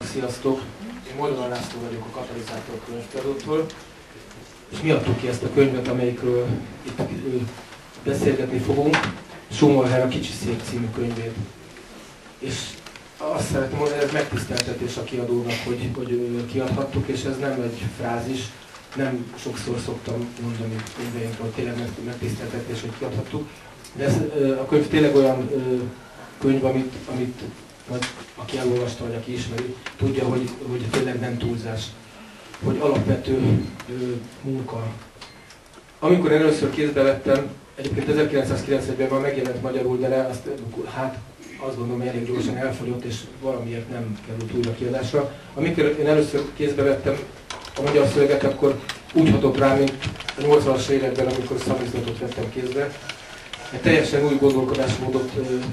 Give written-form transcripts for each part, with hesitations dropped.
sziasztok! Én Molnár László vagyok a Katalizátor könyvkiadótól, és mi adtuk ki ezt a könyvet, amelyikről itt beszélgetni fogunk, Schumacher a Kicsi Szék című könyvét. És azt szeretném mondani, ez megtiszteltetés a kiadónak, hogy kiadhattuk, és ez nem egy frázis, nem sokszor szoktam mondani könyveinkről, hogy tényleg megtiszteltetés, hogy kiadhattuk. De ez a könyv tényleg olyan könyv, amit aki elolvasta, vagy aki ismeri, tudja, hogy tényleg nem túlzás, hogy alapvető munka. Amikor én először kézbe vettem, egyébként 1991-ben már megjelent magyarul, de azt gondolom, elég gyorsan elfogyott, és valamiért nem került újra kiadásra. Amikor én először kézbe vettem a magyar szöveget, akkor úgy hatott rá, mint a 80-as években, amikor szamizdatot vettem kézbe. Egy teljesen új gondolkodásmódot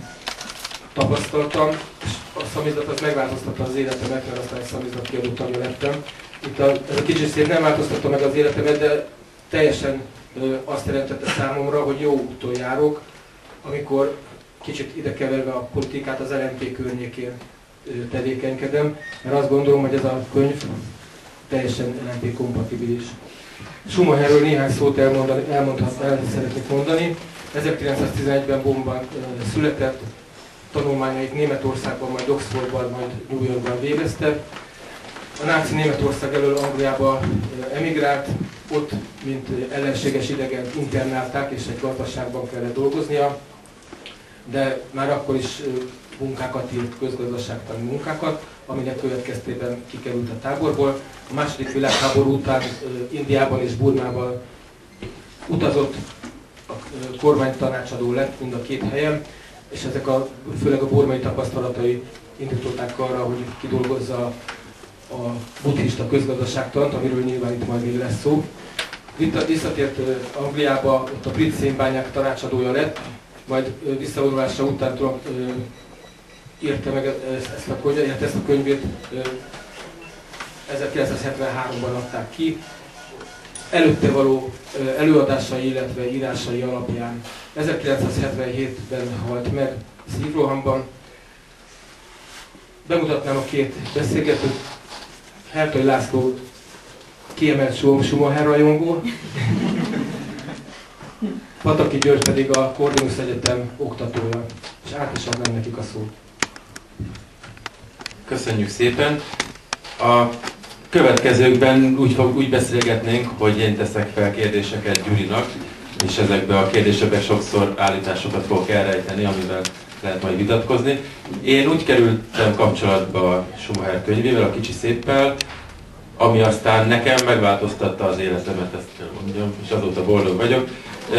tapasztaltam, és a szamizdat az megváltoztatta az életemet, mert aztán egy szamizdat kiadó tagja lettem. Itt ez a Kicsi Szék nem változtatta meg az életemet, de teljesen azt jelentette számomra, hogy jó úton járok, amikor kicsit ide keverve a politikát az LMP környékén tevékenykedem, mert azt gondolom, hogy ez a könyv teljesen LMP kompatibilis. Schumacherről néhány szót el szeretnék mondani. 1911-ben Bonnban született, tanulmányait Németországban, majd Oxfordban, majd New Yorkban végezte. A náci Németország elől Angliába emigrált, ott, mint ellenséges idegen internálták, és egy gazdaságban kellett dolgoznia, de már akkor is munkákat írt, közgazdaságtani munkákat, aminek következtében kikerült a táborból. A második világháború után Indiában és Burmában utazott, a kormánytanácsadó lett mind a két helyen, és ezek főleg a burmai tapasztalatai indították arra, hogy kidolgozza a buddhista közgazdaságtant, amiről nyilván itt majd még lesz szó. Visszatért Angliába, ott a brit szénbányák tanácsadója lett, majd visszavonulása után írta meg ezt a könyvét, 1973-ban adták ki. Előtte való előadásai, illetve írásai alapján 1977-ben halt meg szívrohamban. Bemutatnám a két beszélgetőt. Hertai László kiemelt Schumacher rajongó, Pataki György pedig a Corvinus Egyetem oktatója, és át is adnám nekik a szót. Köszönjük szépen! A következőkben úgy beszélgetnénk, hogy én teszek fel kérdéseket Gyurinak, és ezekbe a kérdésekbe sokszor állításokat fogok elrejteni, amivel lehet majd vitatkozni. Én úgy kerültem kapcsolatba a Schumacher könyvével, a Kicsi Széppel, ami aztán nekem megváltoztatta az életemet, ezt kell mondjam, és azóta boldog vagyok.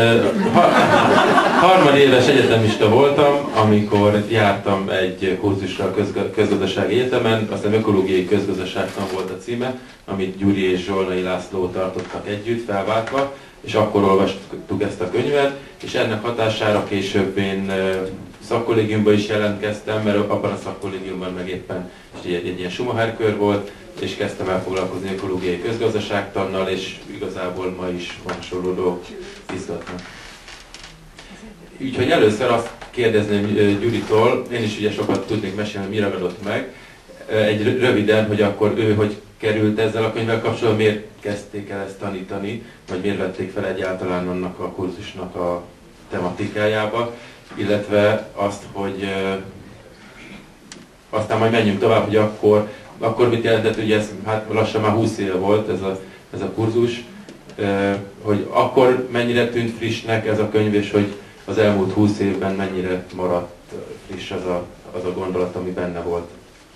Harmadéves egyetemista voltam, amikor jártam egy kurzusra a közgazdasági egyetemen, aztán ökológiai közgazdaságtan volt a címe, amit Gyuri és Zsolnai László tartottak együtt, felváltva, és akkor olvastuk ezt a könyvet, és ennek hatására később én szakkollégiumban is jelentkeztem, mert abban a szakkollégiumban meg éppen egy ilyen Schumacher kör volt, és kezdtem el foglalkozni ökológiai közgazdaságtannal, és igazából ma is hasonló dolgok izgatnak. Úgyhogy először azt kérdezném Gyuritól, én is ugye sokat tudnék mesélni, mi ragadott meg, egy röviden, hogy akkor ő hogy került ezzel a könyvvel kapcsolatban, miért kezdték el ezt tanítani, vagy miért vették fel egyáltalán annak a kurzusnak a tematikájába, illetve azt, hogy aztán majd menjünk tovább, hogy akkor mit jelentett, ugye ez hát lassan már 20 éve volt ez a kurzus, hogy akkor mennyire tűnt frissnek ez a könyv, és hogy az elmúlt 20 évben mennyire maradt friss az a gondolat, ami benne volt.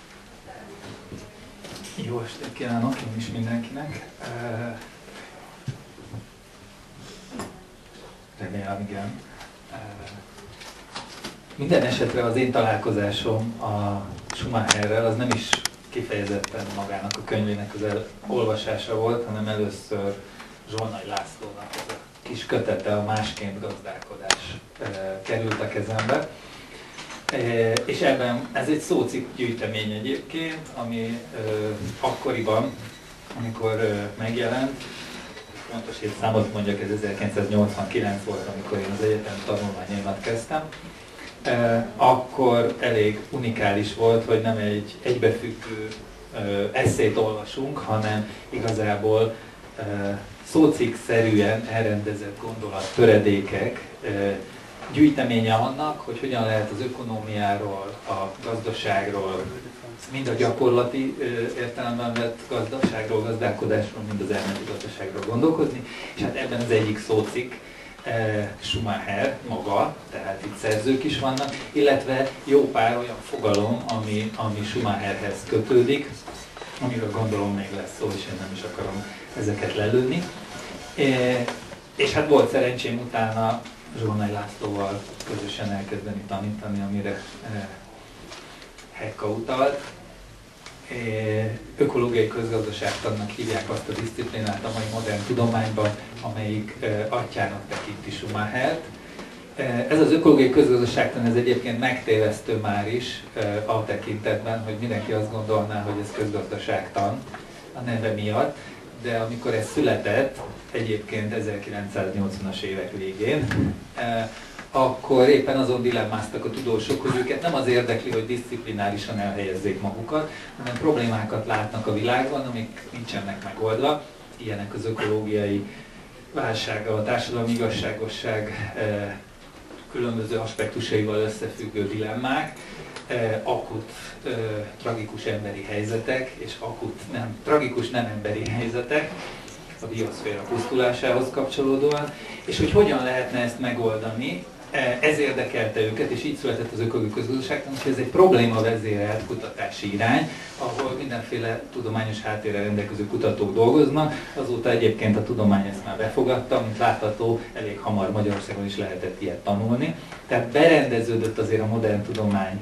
Jó estét kívánok én is mindenkinek. Remélem, igen. Minden esetre az én találkozásom a Schumacherrel az nem is kifejezetten magának a könyvének az olvasása volt, hanem először Zsolnai Lászlónak ez a kis kötete, a Másként gazdálkodás került a kezembe. És ebben ez egy szócikk gyűjtemény egyébként, ami akkoriban, amikor megjelent, fontos számot mondjak, ez 1989 volt, amikor én az egyetem tanulmányaimat kezdtem, akkor elég unikális volt, hogy nem egy egybefüggő esszét olvasunk, hanem igazából szócikk-szerűen elrendezett gondolattöredékek gyűjteménye annak, hogy hogyan lehet az ökonómiáról, a gazdaságról, mind a gyakorlati értelemben vett gazdaságról, gazdálkodásról, mind az elméleti gazdaságról gondolkozni, és hát ebben az egyik szócikk Schumacher maga, tehát itt szerzők is vannak, illetve jó pár olyan fogalom, ami Schumacherhez kötődik, amiről gondolom még lesz szó, és én nem is akarom ezeket lelőni. És hát volt szerencsém utána Zsolnay Lászlóval közösen elkezdeni tanítani, amire Hekka utalt. Ökológiai közgazdaságtannak hívják azt a disziplinát a mai modern tudományban, amelyik atyának tekinti Schumachert. Ez az ökológiai közgazdaságtan ez egyébként megtévesztő már is a tekintetben, hogy mindenki azt gondolná, hogy ez közgazdaságtan a neve miatt, de amikor ez született, egyébként 1980-as évek végén, akkor éppen azon dilemmáztak a tudósok, hogy őket nem az érdekli, hogy diszciplinárisan elhelyezzék magukat, hanem problémákat látnak a világban, amik nincsenek megoldva. Ilyenek az ökológiai válsága, a társadalmi igazságosság különböző aspektusaival összefüggő dilemmák, akut, tragikus emberi helyzetek, és akut, tragikus nem emberi helyzetek, a bioszféra pusztulásához kapcsolódóan, és hogy hogyan lehetne ezt megoldani, ez érdekelte őket, és így született az ökológiai közgazdaságtan, hogy ez egy problémavezérelt kutatási irány, ahol mindenféle tudományos háttérrel rendelkező kutatók dolgoznak. Azóta egyébként a tudomány ezt már befogadta, mint látható, elég hamar Magyarországon is lehetett ilyet tanulni. Tehát berendeződött azért a modern tudomány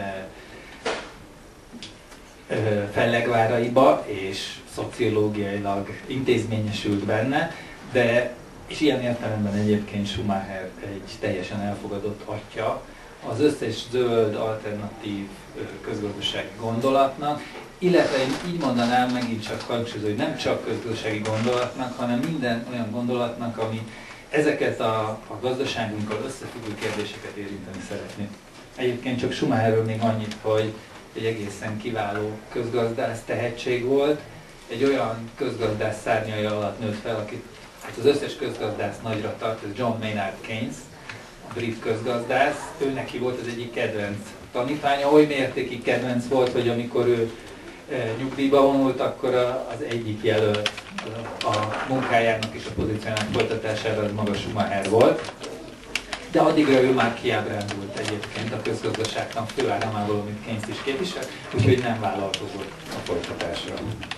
fellegváraiba, és szociológiailag intézményesült benne, de és ilyen értelemben egyébként Schumacher egy teljesen elfogadott atya az összes zöld, alternatív közgazdasági gondolatnak, illetve én így mondanám, megint csak hangsúlyozó, hogy nem csak közgazdasági gondolatnak, hanem minden olyan gondolatnak, ami ezeket a gazdaságunkkal összefüggő kérdéseket érinteni szeretné. Egyébként csak Schumacherről még annyit, hogy egy egészen kiváló közgazdász tehetség volt, egy olyan közgazdász szárnyai alatt nőtt fel, akit hát az összes közgazdász nagyra tart, ez John Maynard Keynes, a brit közgazdász, ő neki volt az egyik kedvenc tanítványa, oly mértékig kedvenc volt, hogy amikor ő nyugdíjba vonult, akkor az egyik jelölt a munkájának és a pozíciójának folytatására az maga Schumacher volt. De addigra ő már kiábrándult egyébként a közgazdaságtan főáramából, amit Keynes is képvisel, úgyhogy nem vállalkozott a folytatásra.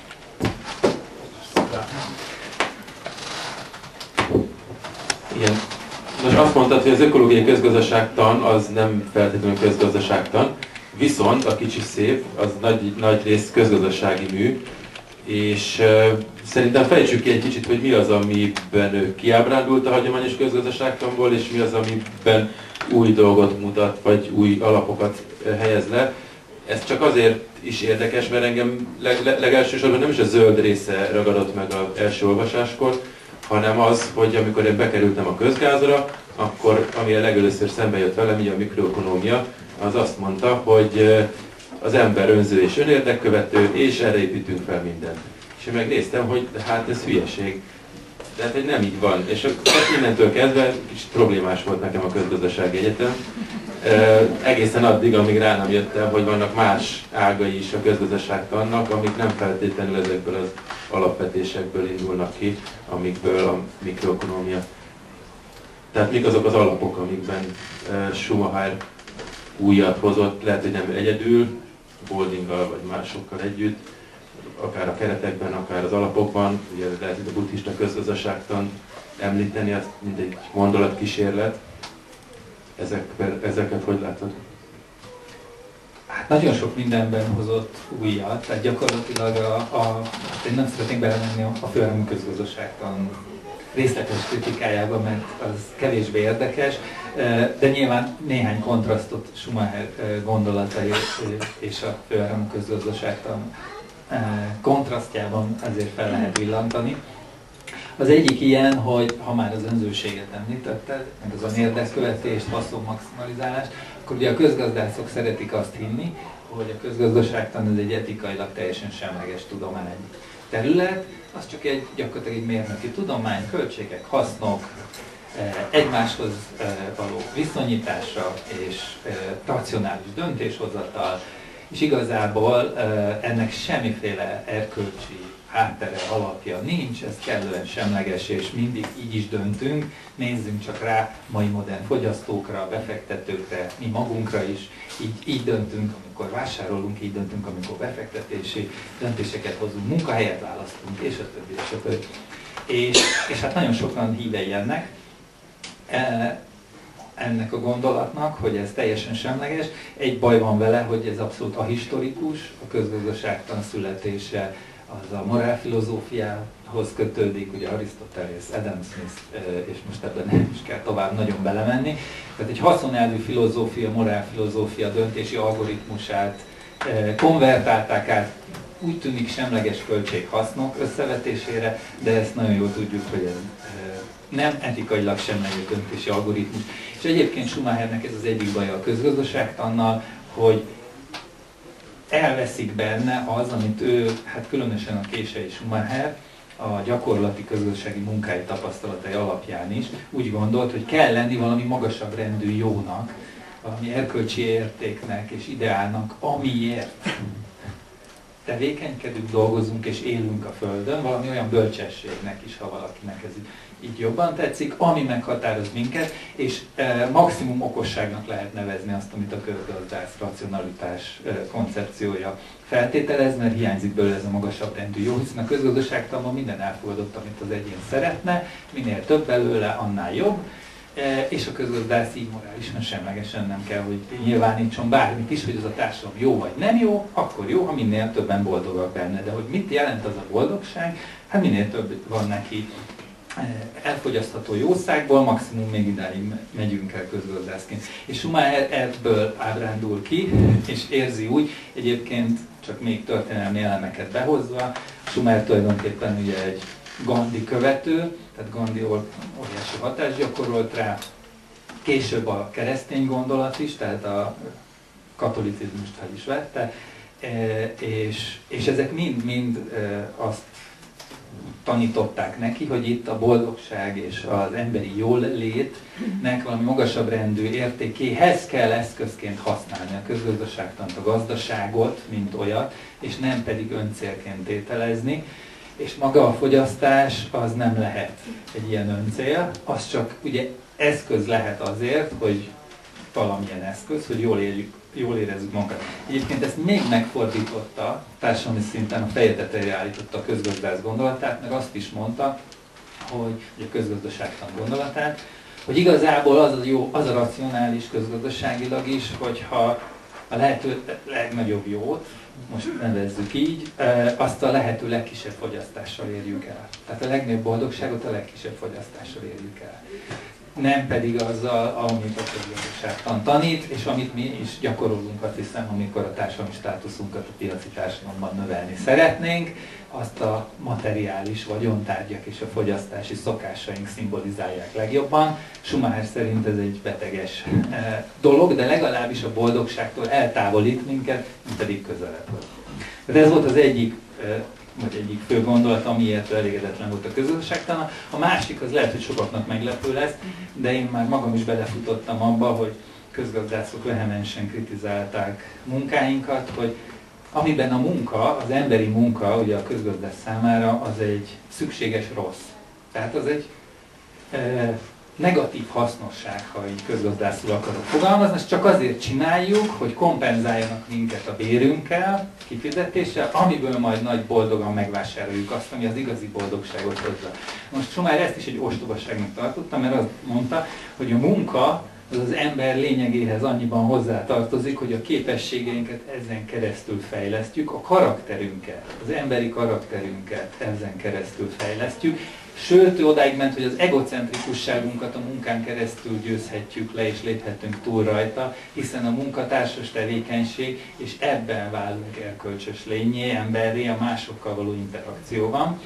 Igen. Most azt mondtad, hogy az ökológiai közgazdaságtan az nem feltétlenül közgazdaságtan, viszont a kicsi szép az nagy rész közgazdasági mű, és szerintem fejtsük ki egy kicsit, hogy mi az, amiben ő kiábrándult a hagyományos közgazdaságtanból, és mi az, amiben új dolgot mutat, vagy új alapokat helyez le. Ez csak azért is érdekes, mert engem legelsősorban nem is a zöld része ragadott meg az első olvasáskor, hanem az, hogy amikor én bekerültem a közgázra, akkor ami a legelőször szembe jött velem, így a mikroökonómia, az azt mondta, hogy az ember önző és önérdekkövető, és erre építünk fel mindent. És én megnéztem, hogy hát ez hülyeség. Tehát, hogy nem így van. És innentől kezdve kicsit problémás volt nekem a közgazdasági egyetem. Egészen addig, amíg rá nem jöttem, hogy vannak más ágai is a közgazdaságtannak, amik nem feltétlenül ezekből az alapvetésekből indulnak ki, amikből a mikroökonómia. Tehát mik azok az alapok, amikben Schumacher újat hozott, lehet, hogy nem egyedül, Goldinggal vagy másokkal együtt, akár a keretekben, akár az alapokban, ugye lehet itt a buddhista közgazdaságtan említeni, azt mint egy gondolatkísérlet. Ezeket hogy látod? Hát nagyon sok mindenben hozott újat, tehát gyakorlatilag én nem szeretnék belemenni a főáramú közgazdaságtan részletes kritikájába, mert az kevésbé érdekes, de nyilván néhány kontrasztot Schumacher gondolatai és a főáramú közgazdaságtan kontrasztjában ezért fel lehet villantani. Az egyik ilyen, hogy ha már az önzőséget említetted, meg az önérdekkövetést, haszonmaximalizálást, akkor ugye a közgazdászok szeretik azt hinni, hogy a közgazdaságtan ez egy etikailag teljesen semleges tudomány terület, az csak gyakorlatilag egy mérnöki tudomány, költségek, hasznok, egymáshoz való viszonyításra és racionális döntéshozatal, és igazából ennek semmiféle erkölcsi háttere, alapja nincs, ez kellően semleges, és mindig így is döntünk. Nézzünk csak rá mai modern fogyasztókra, befektetőkre, mi magunkra is, így döntünk, amikor vásárolunk, így döntünk, amikor befektetési döntéseket hozunk, munkahelyet választunk, és a többi, és a többi. És hát nagyon sokan hívei ennek a gondolatnak, hogy ez teljesen semleges. Egy baj van vele, hogy ez abszolút ahistorikus, a közgazdaságtan születése az a morálfilozófiához kötődik, ugye Arisztotelész, Adam Smith, és most ebben nem is kell tovább nagyon belemenni. Tehát egy haszonelvű filozófia, morálfilozófia döntési algoritmusát konvertálták át, úgy tűnik semleges költség-hasznok összevetésére, de ezt nagyon jól tudjuk, hogy ez nem etikailag semleges döntési algoritmus. És egyébként Schumachernek ez az egyik baja a közgazdaságtannal, hogy elveszik benne az, amit ő, hát különösen a késői Schumacher, a gyakorlati közgazdasági munkái tapasztalatai alapján is úgy gondolt, hogy kell lenni valami magasabb rendű jónak, valami erkölcsi értéknek és ideálnak, amiért tevékenykedünk, dolgozunk és élünk a Földön, valami olyan bölcsességnek is, ha valakinek ez így jobban tetszik, ami meghatároz minket, és maximum okosságnak lehet nevezni azt, amit a közgazdász racionalitás koncepciója feltételez, mert hiányzik belőle ez a magasabb rendű jó, hiszen a közgazdaságtanban minden elfogadott, amit az egyén szeretne, minél több belőle, annál jobb, és a közgazdász így morálisan semlegesen nem kell, hogy nyilvánítson bármit is, hogy az a társadalom jó vagy nem jó, akkor jó, ha minél többen boldogak benne. De hogy mit jelent az a boldogság? Hát minél több van neki elfogyasztható jószágból, maximum még idáig megyünk el közgazdászként. És Schumacher ebből ábrándul ki, és érzi úgy, egyébként csak még történelmi elemeket behozva, Schumacher tulajdonképpen ugye egy Gandhi követő, tehát Gandhi óriási hatást gyakorolt rá, később a keresztény gondolat is, tehát a katolicizmust fel is vette, és ezek mind azt tanították neki, hogy itt a boldogság és az emberi jólétnek valami magasabb rendű értékéhez kell eszközként használni a közgazdaságtant, a gazdaságot, mint olyat, és nem pedig öncélként tételezni. És maga a fogyasztás az nem lehet egy ilyen öncél, az csak ugye eszköz lehet azért, hogy valamilyen eszköz, hogy jól érezzük magunkat. Egyébként ezt még megfordította, társadalmi szinten a feje tetejére állította a közgazdász gondolatát, meg azt is mondta, hogy a közgazdaságtan gondolatát, hogy igazából az a racionális közgazdaságilag is, hogyha a lehető legnagyobb jót, most nevezzük így, azt a lehető legkisebb fogyasztással érjük el. Tehát a legnagyobb boldogságot a legkisebb fogyasztással érjük el. Nem pedig azzal, amit a közgazdaságtan tanít, és amit mi is gyakorolunk, azt hiszem, amikor a társadalmi státuszunkat a piaci társadalomban növelni szeretnénk, azt a materiális vagyontárgyak és a fogyasztási szokásaink szimbolizálják legjobban. Schumacher szerint ez egy beteges dolog, de legalábbis a boldogságtól eltávolít minket, mint pedig közelebb. Tehát ez volt az egyik fő gondolat, amiért elégedetlen volt a közgazdaságtan. A másik az lehet, hogy sokaknak meglepő lesz, de én már magam is belefutottam abba, hogy közgazdászok vehemensen kritizálták munkáinkat, hogy amiben a munka, az emberi munka, ugye a közgazdász számára az egy szükséges rossz. Tehát az egy negatív hasznosság, ha így közgazdászul akarok fogalmazni, ezt csak azért csináljuk, hogy kompenzáljanak minket a bérünkkel, kifizetéssel, amiből majd nagy boldogan megvásároljuk azt, ami az igazi boldogságot hozza. Most Schumacher ezt is egy ostobaságnak tartotta, mert azt mondta, hogy a munka az ember lényegéhez annyiban hozzátartozik, hogy a képességeinket ezen keresztül fejlesztjük, a karakterünket, az emberi karakterünket ezen keresztül fejlesztjük, sőt, ő odáig ment, hogy az egocentrikusságunkat a munkán keresztül győzhetjük le, és léphetünk túl rajta, hiszen a munka társas tevékenység, és ebben válunk erkölcsös lényé, emberré, a másokkal való interakcióban.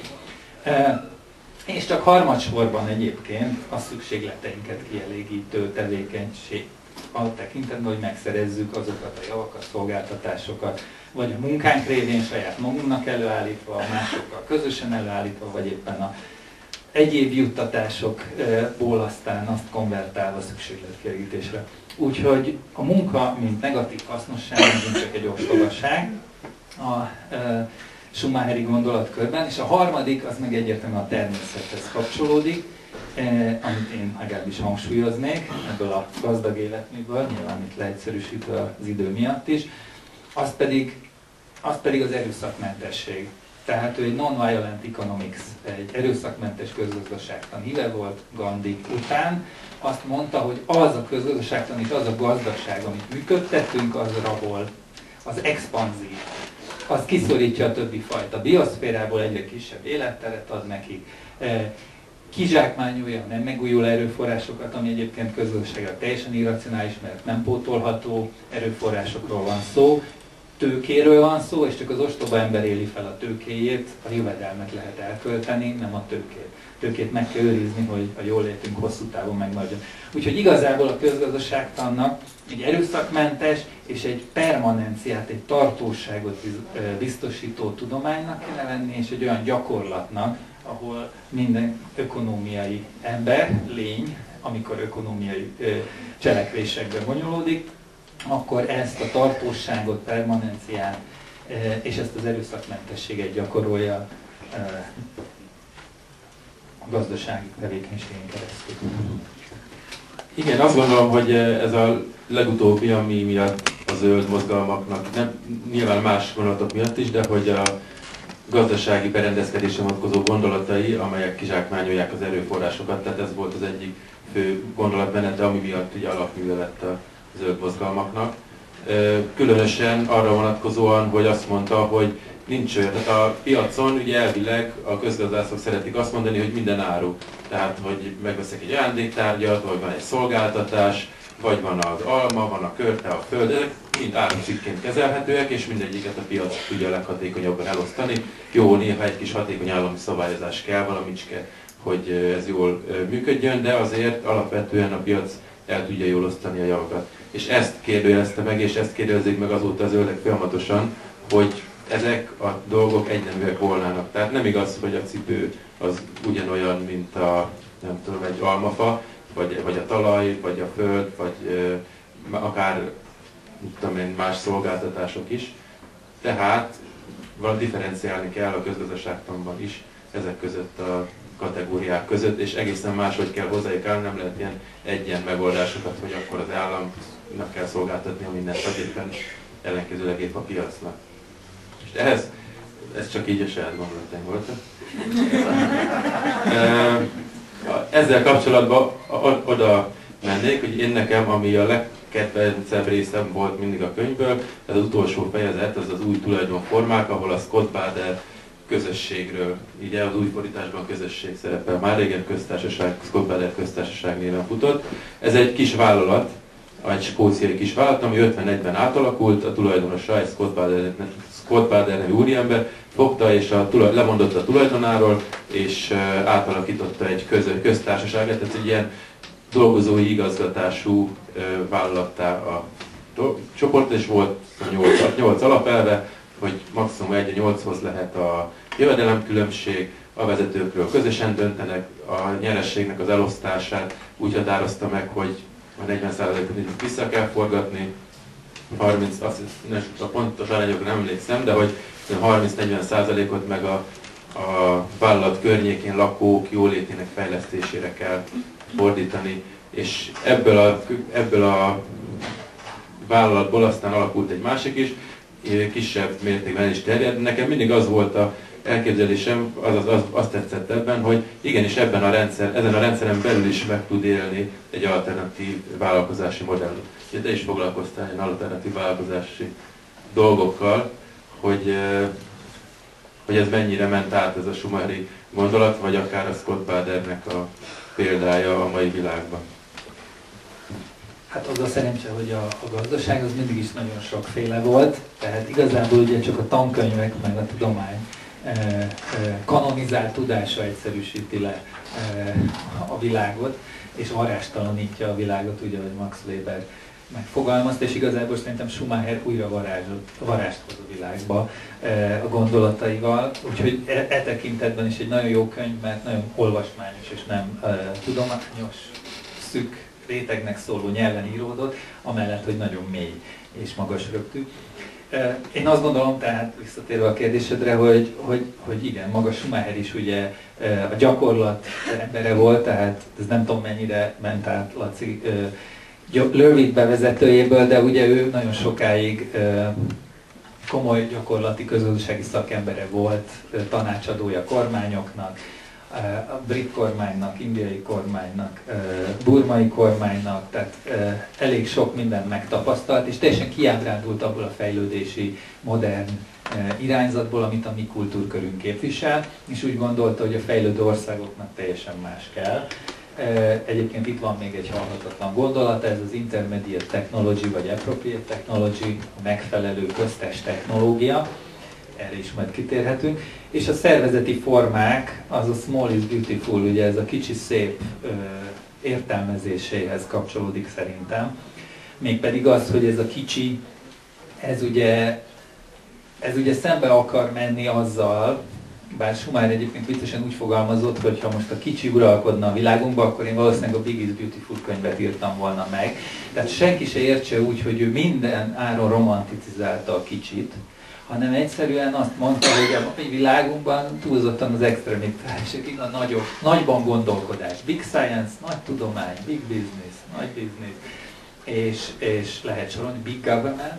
És csak harmadsorban egyébként a szükségleteinket kielégítő tevékenység a tekintetben, hogy megszerezzük azokat a javakat, szolgáltatásokat, vagy a munkánk révén saját magunknak előállítva, másokkal közösen előállítva, vagy éppen a egyéb juttatásokból aztán azt konvertálva szükségletkielégítésre. Úgyhogy a munka, mint negatív hasznosság, nem csak egy ostobaság a schumacheri gondolatkörben, és a harmadik, az meg egyértelműen a természethez kapcsolódik, amit én legalábbis hangsúlyoznék ebből a gazdag életműből, nyilván itt leegyszerűsítve az idő miatt is, az pedig az erőszakmentesség. Tehát ő egy non-violent economics, egy erőszakmentes közgazdaságtan híve volt Gandhi után. Azt mondta, hogy az a közgazdaságtan és az a gazdaság, amit működtetünk, az rabol, az expanzív. Az kiszorítja a többi fajta bioszférából, egyre kisebb életteret ad nekik. Kizsákmányolja nem megújuló erőforrásokat, ami egyébként közgazdaságra teljesen irracionális, mert nem pótolható erőforrásokról van szó. Tőkéről van szó, és csak az ostoba ember éli fel a tőkéjét, a jövedelmet lehet elkölteni, nem a tőkét. Tőkét meg kell őrizni, hogy a jólétünk hosszú távon megmaradjon. Úgyhogy igazából a közgazdaságtannak egy erőszakmentes és egy permanenciát, egy tartóságot biztosító tudománynak kell lenni, és egy olyan gyakorlatnak, ahol minden ökonómiai ember, lény, amikor ökonómiai cselekvésekben bonyolódik, akkor ezt a tartósságot, permanenciát és ezt az erőszakmentességet gyakorolja a gazdasági tevékenységen keresztül. Igen, azt gondolom, hogy ez a legutóbbi, ami miatt a zöld mozgalmaknak, nem, nyilván más gondolatok miatt is, de hogy a gazdasági berendezkedésre vonatkozó gondolatai, amelyek kizsákmányolják az erőforrásokat, tehát ez volt az egyik fő gondolatmenete, ami miatt ugye alapműve lett a zöld mozgalmaknak. Különösen arra vonatkozóan, hogy azt mondta, hogy nincs olyan, tehát a piacon ugye elvileg a közgazdászok szeretik azt mondani, hogy minden áru. Tehát, hogy megveszek egy ajándéktárgyat, vagy van egy szolgáltatás, vagy van az alma, van a körte, a föld, ezek mind árucikként kezelhetőek, és mindegyiket a piac tudja leghatékonyabban elosztani. Jó, néha egy kis hatékony állami szabályozás kell, valamicske, hogy ez jól működjön, de azért alapvetően a piac el tudja jól osztani a javakat. És ezt kérdőjelezte meg, és ezt kérdezik meg azóta az zöldek folyamatosan, hogy ezek a dolgok egyneműek volnának. Tehát nem igaz, hogy a cipő az ugyanolyan, mint a, nem tudom, egy almafa, vagy a talaj, vagy a föld, vagy akár tudom én, más szolgáltatások is. Tehát valami differenciálni kell a közgazdaságtanban is ezek között a kategóriák között, és egészen máshogy kell hozzájuk állni, nem lehet ilyen egyen megoldásokat, hogy akkor az államnak kell szolgáltatni a mindent, vagy éppen ellenkezőleg épp a piacnak. És ehhez, ez csak így a saját gondolataim voltak. Ezzel kapcsolatban oda mennék, hogy én nekem, ami a legkedvencebb részem volt mindig a könyvből, ez az utolsó fejezet, ez az új tulajdonformák, ahol a Scott Bader közösségről, ugye az új fordításban közösség szerepel, már régen köztársaság, Scott Bader köztársaság néven futott. Ez egy kis vállalat, egy skóciai kis vállalat, ami 51-ben átalakult, a tulajdonosa egy Scott Bader nevű úriember fogta és lemondott a tulajdonáról, és átalakította egy köztársaságot, tehát egy ilyen dolgozói igazgatású vállalattá a csoport, és volt 8 alapelve, hogy maximum 1-8-hoz lehet a jövedelemkülönbség, a vezetőkről közösen döntenek, a nyerességnek az elosztását úgy határozta meg, hogy a 40%-ot vissza kell forgatni, 30, a pontos arányokra nem emlékszem, de hogy 30-40%-ot meg a vállalat környékén lakók jólétének fejlesztésére kell fordítani, és ebből a vállalatból aztán alakult egy másik is, kisebb mértékben is terjed. Nekem mindig az volt a elképzelésem, az tetszett ebben, hogy igenis ezen a rendszeren belül is meg tud élni egy alternatív vállalkozási modell. Te is foglalkoztál ilyen alternatív vállalkozási dolgokkal, hogy ez mennyire ment át ez a schumacheri gondolat, vagy akár a Scott Badernek a példája a mai világban. Hát az a szerencse, hogy a gazdaság az mindig is nagyon sokféle volt, tehát igazából ugye csak a tankönyvek meg a tudomány kanonizált tudása egyszerűsíti le a világot, és varástalanítja a világot, ugye, ahogy Max Weber megfogalmazta, és igazából szerintem Schumacher újra varázst hoz a világba a gondolataival, úgyhogy e tekintetben is egy nagyon jó könyv, mert nagyon olvasmányos és nem tudományos, szűk rétegnek szóló nyelven íródott, amellett, hogy nagyon mély és magas röptű. Én azt gondolom, tehát visszatérve a kérdésedre, hogy igen, maga Schumacher is ugye a gyakorlat embere volt, tehát ez nem tudom mennyire ment át Laci rövid bevezetőjéből, de ugye ő nagyon sokáig komoly gyakorlati közgazdasági szakembere volt, tanácsadója kormányoknak, a brit kormánynak, indiai kormánynak, burmai kormánynak, tehát elég sok mindent megtapasztalt, és teljesen kiábrándult abból a fejlődési, modern irányzatból, amit a mi kultúrkörünk képvisel, és úgy gondolta, hogy a fejlődő országoknak teljesen más kell. Egyébként itt van még egy halhatatlan gondolata, ez az intermediate technology, vagy appropriate technology, a megfelelő köztes technológia, erre is majd kitérhetünk, és a szervezeti formák, az a small is beautiful, ugye ez a kicsi szép értelmezéséhez kapcsolódik szerintem. Mégpedig az, hogy ez a kicsi, ez ugye szembe akar menni azzal, bár Schumacher egyébként viccesen úgy fogalmazott, hogy ha most a kicsi uralkodna a világunkban, akkor én valószínűleg a Big is Beautiful könyvet írtam volna meg. Tehát senki se értse úgy, hogy ő minden áron romanticizálta a kicsit, hanem egyszerűen azt mondta, hogy a világunkban túlzottan az extremitásokig a nagyban gondolkodás. Big science, nagy tudomány, big business, nagy business, és lehet sorolni, big government,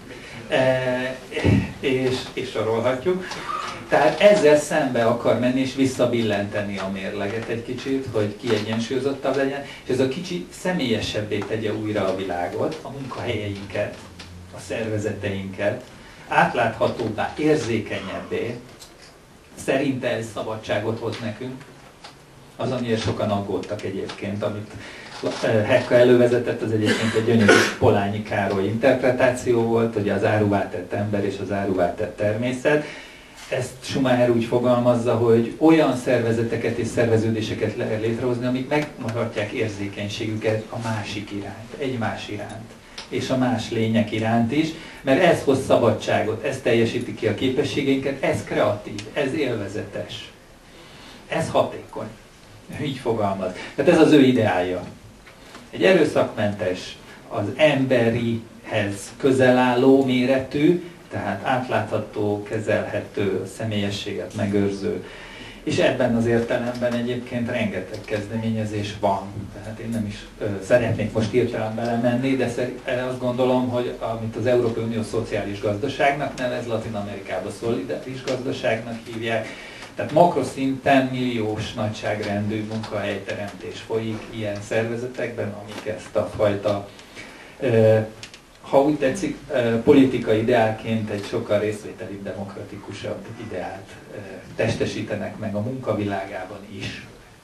és sorolhatjuk. Tehát ezzel szembe akar menni és visszabillenteni a mérleget egy kicsit, hogy kiegyensúlyozottabb legyen, és ez a kicsi személyesebbé tegye újra a világot, a munkahelyeinket, a szervezeteinket, átláthatóbbá, érzékenyebbé. Szerinte ez szabadságot hoz nekünk. Az, amiért sokan aggódtak egyébként, amit Hekka elővezetett, az egyébként egy gyönyörű Polányi Károly interpretáció volt, ugye az áruvá tett ember és az áruvá tett természet. Ezt Schumacher úgy fogalmazza, hogy olyan szervezeteket és szerveződéseket lehet létrehozni, amik megmaradják érzékenységüket a másik iránt, egymás iránt, és a más lények iránt is, mert ez hoz szabadságot, ez teljesíti ki a képességeinket, ez kreatív, ez élvezetes, ez hatékony. Így fogalmaz. Tehát ez az ő ideálja. Egy erőszakmentes, az emberihez közel álló méretű, tehát átlátható, kezelhető, személyességet megőrző. És ebben az értelemben egyébként rengeteg kezdeményezés van. Tehát én nem is szeretnék most hirtelen belemenni, de azt gondolom, hogy amit az Európai Unió szociális gazdaságnak nevez, Latin-Amerikában szolidáris gazdaságnak hívják, tehát makroszinten milliós nagyságrendű munkahelyteremtés folyik ilyen szervezetekben, amik ezt a fajta, ha úgy tetszik, politikai ideálként egy sokkal részvételibb, demokratikusabb ideált testesítenek meg a munkavilágában is.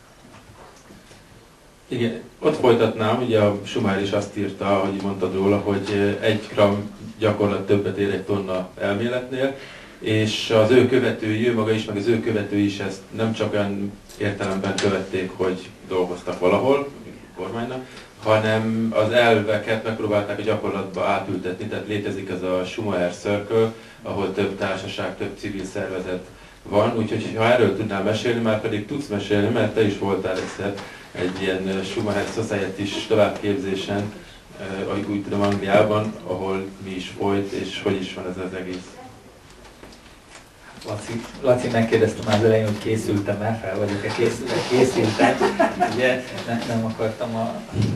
Igen, ott folytatnám, ugye a Schumacher is azt írta, ahogy mondtad róla, hogy 1 gramm gyakorlat többet ér 1 tonna elméletnél, és az ő követői, ő maga is, meg az ő követői is ezt nem csak olyan értelemben követték, hogy dolgoztak valahol, kormánynak, hanem az elveket megpróbálták a gyakorlatba átültetni, tehát létezik ez a Schumacher Circle, ahol több társaság, több civil szervezet van, úgyhogy ha erről tudnál mesélni, már pedig tudsz mesélni, mert te is voltál egyszer egy ilyen Schumacher Society-s továbbképzésen, úgy tudom, Angliában, ahol mi is folyt, és hogy is van ez az egész. Laci megkérdezte már az elején, hogy készültem-e, fel vagyok-e készültem. Ugye nem akartam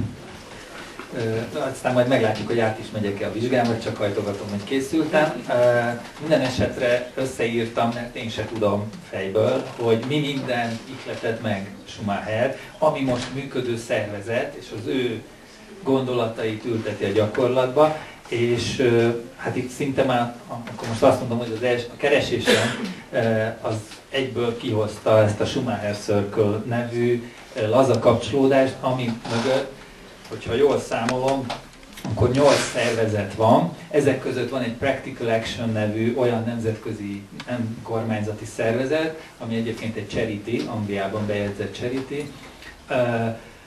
aztán majd meglátjuk, hogy át is megyek-e a vizsgán, vagy csak hajtogatom, hogy készültem. Minden esetre összeírtam, mert én se tudom fejből, hogy mi minden ihletett meg Schumacher, ami most működő szervezet, és az ő gondolatait ülteti a gyakorlatba. És hát itt szinte már, akkor most azt mondom, hogy a keresésem az egyből kihozta ezt a Schumacher Circle nevű laza kapcsolódást, ami mögött, hogyha jól számolom, akkor 8 szervezet van. Ezek között van egy Practical Action nevű olyan nemzetközi nem kormányzati szervezet, ami egyébként egy charity, Angliában bejegyzett charity,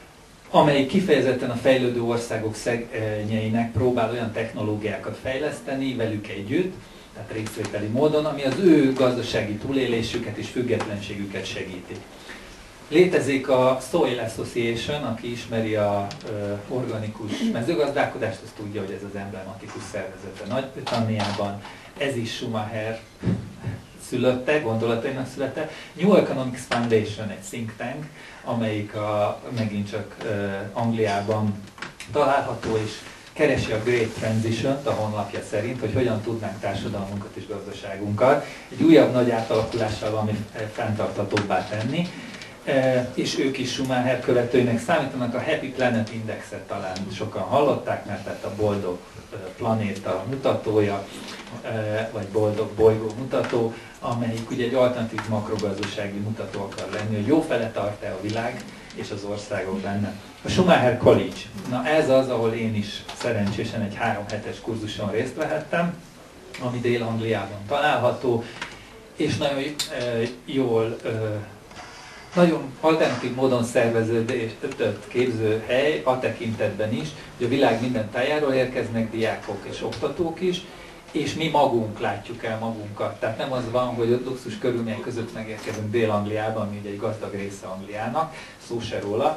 amelyik kifejezetten a fejlődő országok szegényeinek próbál olyan technológiákat fejleszteni velük együtt, tehát részvételi módon, ami az ő gazdasági túlélésüket és függetlenségüket segíti. Létezik a Soil Association, aki ismeri a organikus mezőgazdálkodást, azt tudja, hogy ez az emblematikus szervezete Nagy-Britanniában. Ez is Schumacher szülötte, gondolatainak születe. New Economics Foundation egy think tank, amelyik megint csak Angliában található, és keresi a Great Transition-t a honlapja szerint, hogy hogyan tudnánk társadalmunkat és gazdaságunkat egy újabb nagy átalakulással valami fenntarthatóbbá tenni. És ők is Schumacher követőinek számítanak. A Happy Planet Indexet talán sokan hallották, mert tehát a boldog planéta mutatója, vagy boldog bolygó mutató, amelyik ugye egy alternatív makrogazdasági mutató akar lenni, hogy jó fele tart-e a világ és az országok benne. A Schumacher College. Na ez az, ahol én is szerencsésen egy 3 hetes kurzuson részt vehettem, ami Dél-Angliában található, és nagyon jól nagyon alternatív módon szerveződött képzőhely a tekintetben is, hogy a világ minden tájáról érkeznek diákok és oktatók is, és mi magunk látjuk el magunkat. Tehát nem az van, hogy ott luxus körülmények között megérkezünk Dél-Angliában, ami ugye egy gazdag része Angliának, szó se róla,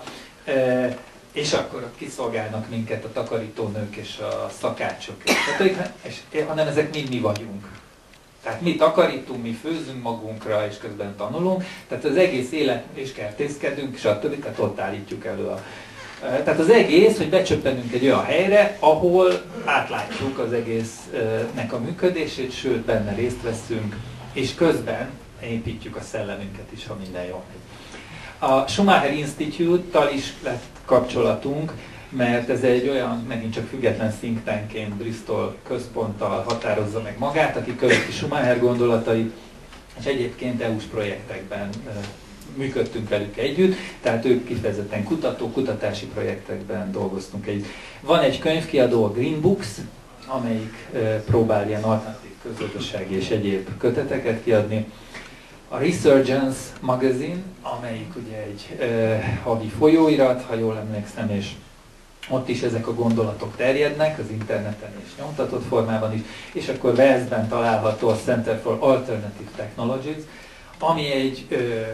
és akkor kiszolgálnak minket a takarítónők és a szakácsok, hanem ezek mind mi vagyunk. Tehát mi takarítunk, mi főzünk magunkra, és közben tanulunk, tehát az egész élet és kertészkedünk, stb. Tehát ott állítjuk elő Tehát az egész, hogy becsöppenünk egy olyan helyre, ahol átlátjuk az egésznek a működését, sőt benne részt veszünk, és közben építjük a szellemünket is, ha minden jól megy. A Schumacher Institute-tal is lett kapcsolatunk, mert ez egy olyan, megint csak független think tankként Bristol központtal határozza meg magát, aki követi Schumacher gondolatait, és egyébként EU-s projektekben működtünk velük együtt, tehát ők kifejezetten kutatási projektekben dolgoztunk együtt. Van egy könyvkiadó, a Green Books, amelyik próbál ilyen alternatív közgazdasági és egyéb köteteket kiadni. A Resurgence Magazine, amelyik ugye egy havi folyóirat, ha jól emlékszem, és ott is ezek a gondolatok terjednek, az interneten és nyomtatott formában is, és akkor Walesben található a Center for Alternative Technologies, ami egy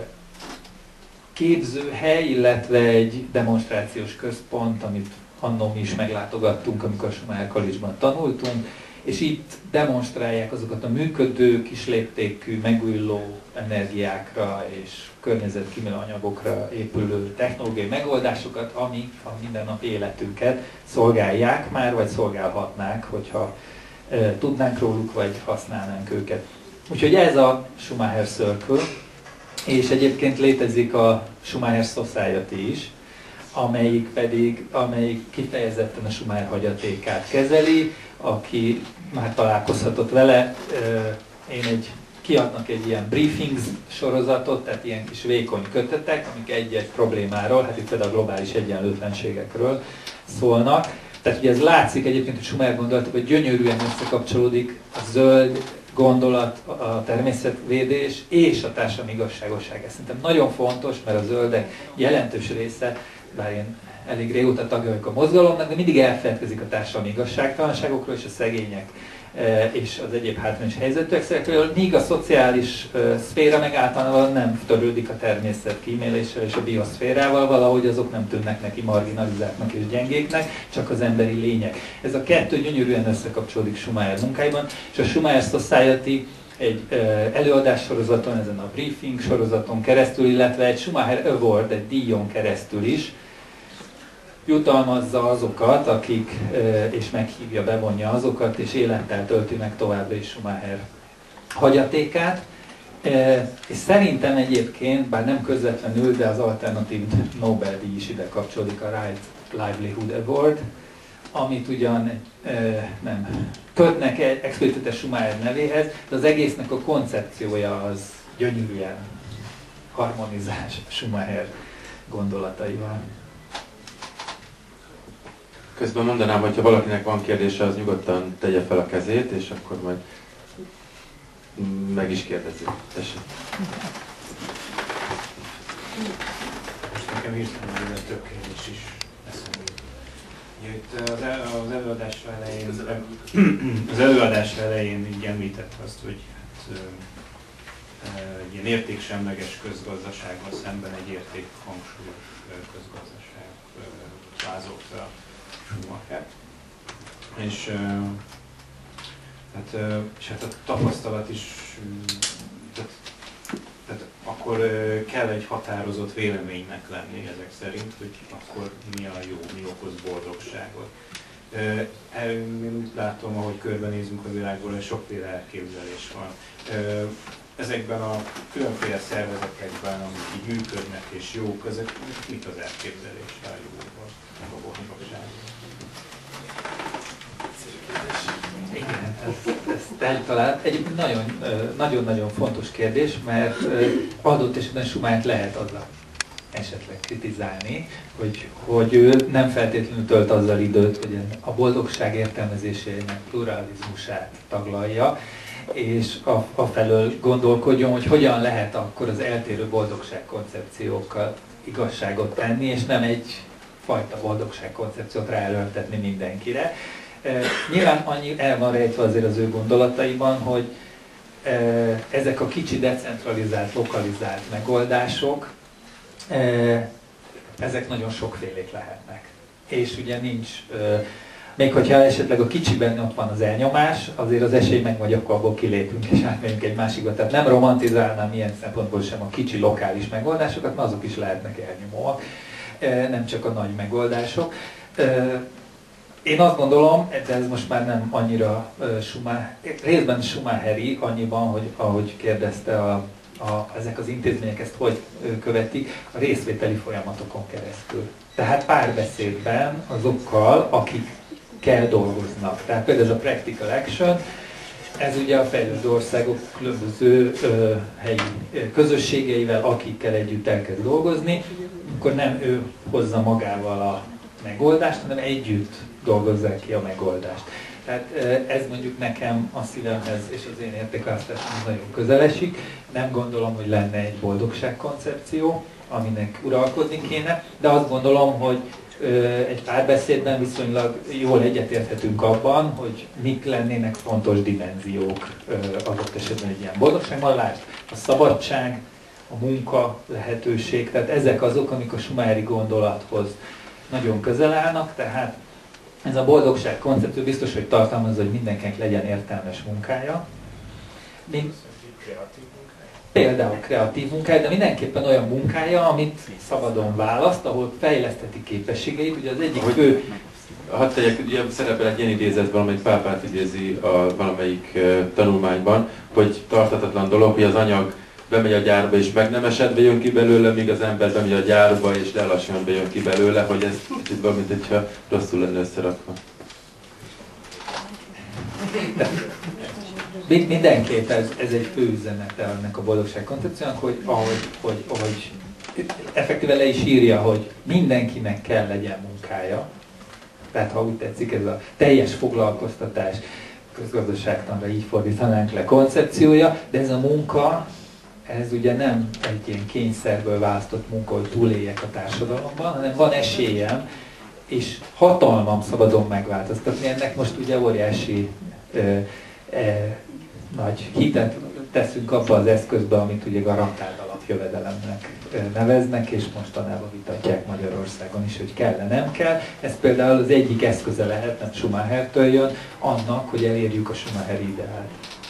képzőhely, illetve egy demonstrációs központ, amit annó mi is meglátogattunk, amikor Schumacher College-ban tanultunk, és itt demonstrálják azokat a működő, kisléptékű, megújuló energiákra és környezetkímélő anyagokra épülő technológiai megoldásokat, amik a mindennapi életünket szolgálják már, vagy szolgálhatnák, hogyha tudnánk róluk, vagy használnánk őket. Úgyhogy ez a Schumacher Circle, és egyébként létezik a Schumacher Society is, amelyik kifejezetten a Schumacher hagyatékát kezeli, aki már találkozhatott vele. Kiadnak egy ilyen briefings sorozatot, tehát ilyen kis vékony kötetek, amik egy-egy problémáról, hát itt például a globális egyenlőtlenségekről szólnak. Tehát ugye ez látszik egyébként, hogy Schumacher gondolatok, hogy gyönyörűen összekapcsolódik a zöld gondolat, a természetvédés és a társadalmi igazságosság. Ez szerintem nagyon fontos, mert a zöldek jelentős része, bár én elég régóta tagja vagyok a mozgalomnak, de mindig elfeledkezik a társadalmi igazságtalanságokról és a szegények és az egyéb hátrányos helyzetűekről, míg a szociális szféra meg általában nem törődik a természet kíméléssel és a bioszférával, valahogy azok nem tűnnek neki marginalizáltnak és gyengéknek, csak az emberi lények. Ez a kettő gyönyörűen összekapcsolódik Schumacher munkáiban, és a Schumacher Society egy előadás sorozaton, ezen a briefing sorozaton keresztül, illetve egy Schumacher Award, egy díjon keresztül is jutalmazza azokat, akik, és meghívja, bevonja azokat, és élettel tölti meg továbbra is Schumacher hagyatékát. És szerintem egyébként, bár nem közvetlenül, de az alternatív Nobel-díj is ide kapcsolódik, a Right Livelihood Award, amit ugyan nem kötnek explicite Schumacher nevéhez, de az egésznek a koncepciója az gyönyörűen harmonizál Schumacher gondolataival. Közben mondanám, hogy ha valakinek van kérdése, az nyugodtan tegye fel a kezét, és akkor majd meg is kérdezi. Tessék. Most nekem hirtelen több kérdés is Itt az előadás elején így említett azt, hogy egy ilyen értéksemleges közgazdasággal szemben egy értékhangsúlyos közgazdaság vázolt fel Schumacher. És hát a tapasztalat is, tehát akkor kell egy határozott véleménynek lenni ezek szerint, hogy akkor mi a jó, mi okoz boldogságot. Én úgy látom, ahogy körbenézünk a világból, hogy sokféle elképzelés van. Ezekben a különféle szervezetekben, amik így működnek és jók, ezek mit az elképzelés a jóval, a boldogságról? Igen, ezt eltalált. Egyébként nagyon-nagyon fontos kérdés, mert adott esetben Schumachert lehet azzal esetleg kritizálni, hogy ő nem feltétlenül tölt azzal időt, hogy a boldogság értelmezésének pluralizmusát taglalja, és afelől gondolkodjon, hogy hogyan lehet akkor az eltérő boldogság koncepciókkal igazságot tenni, és nem egy fajta boldogság koncepciót ráerőltetni mindenkire. Nyilván annyi el van rejtve azért az ő gondolataiban, hogy ezek a kicsi decentralizált, lokalizált megoldások, ezek nagyon sokfélék lehetnek. És ugye nincs, még hogyha esetleg a kicsiben ott van az elnyomás, azért az esély meg, hogy akkor abból kilépünk és átmegyünk egy másikba. Tehát nem romantizálnám ilyen szempontból sem a kicsi lokális megoldásokat, mert azok is lehetnek elnyomóak, nem csak a nagy megoldások. Én azt gondolom, de ez most már nem annyira részben Schumacheri annyiban, hogy ahogy kérdezte, ezek az intézmények ezt hogy követik, a részvételi folyamatokon keresztül. Tehát párbeszédben azokkal, akikkel dolgoznak. Tehát például ez a practical action, ez ugye a fejlődő országok különböző helyi közösségeivel, akikkel együtt elkezd dolgozni, akkor nem ő hozza magával a megoldást, hanem együtt dolgozzák ki a megoldást. Tehát ez mondjuk nekem a szívemhez és az én értékválasztásomhoz nagyon közel esik. Nem gondolom, hogy lenne egy boldogságkoncepció, aminek uralkodni kéne, de azt gondolom, hogy egy párbeszédben viszonylag jól egyetérthetünk abban, hogy mik lennének fontos dimenziók adott esetben egy ilyen boldogságban. Lásd, a szabadság, a munka lehetőség, tehát ezek azok, amik a schumacheri gondolathoz nagyon közel állnak, tehát ez a boldogság koncepció biztos, hogy tartalmazza, hogy mindenkinek legyen értelmes munkája. Például kreatív munkája, de mindenképpen olyan munkája, amit szabadon választ, ahol fejlesztheti képességeit. Ugye az egyik fő... Hadd tegyek, ugye szerepel egy ilyen idézet, valamelyik pápát idézi valamelyik tanulmányban, hogy tarthatatlan dolog, hogy az anyag bemegy a gyárba és meg nem esedve jön ki belőle, míg az ember bemegy a gyárba és lelassan bejön ki belőle, hogy ez kicsit van, mint hogyha rosszul lenne összerakva. Mindenképp ez egy fő üzenete ennek a boldogság koncepciónak, hogy effektíve le is írja, hogy mindenkinek kell legyen munkája. Tehát ha úgy tetszik, ez a teljes foglalkoztatás közgazdaságtanra így fordítanánk le koncepciója, de ez a munka, ez ugye nem egy ilyen kényszerből választott munka, hogy túléljek a társadalomban, hanem van esélyem, és hatalmam szabadon megváltoztatni. Ennek most ugye óriási nagy hitet teszünk abba az eszközbe, amit ugye garantált alapjövedelemnek neveznek, és mostanában vitatják Magyarországon is, hogy kell-e, nem kell. Ez például az egyik eszköze lehet, nem Schumachertől jön, annak, hogy elérjük a Schumacheri ideált.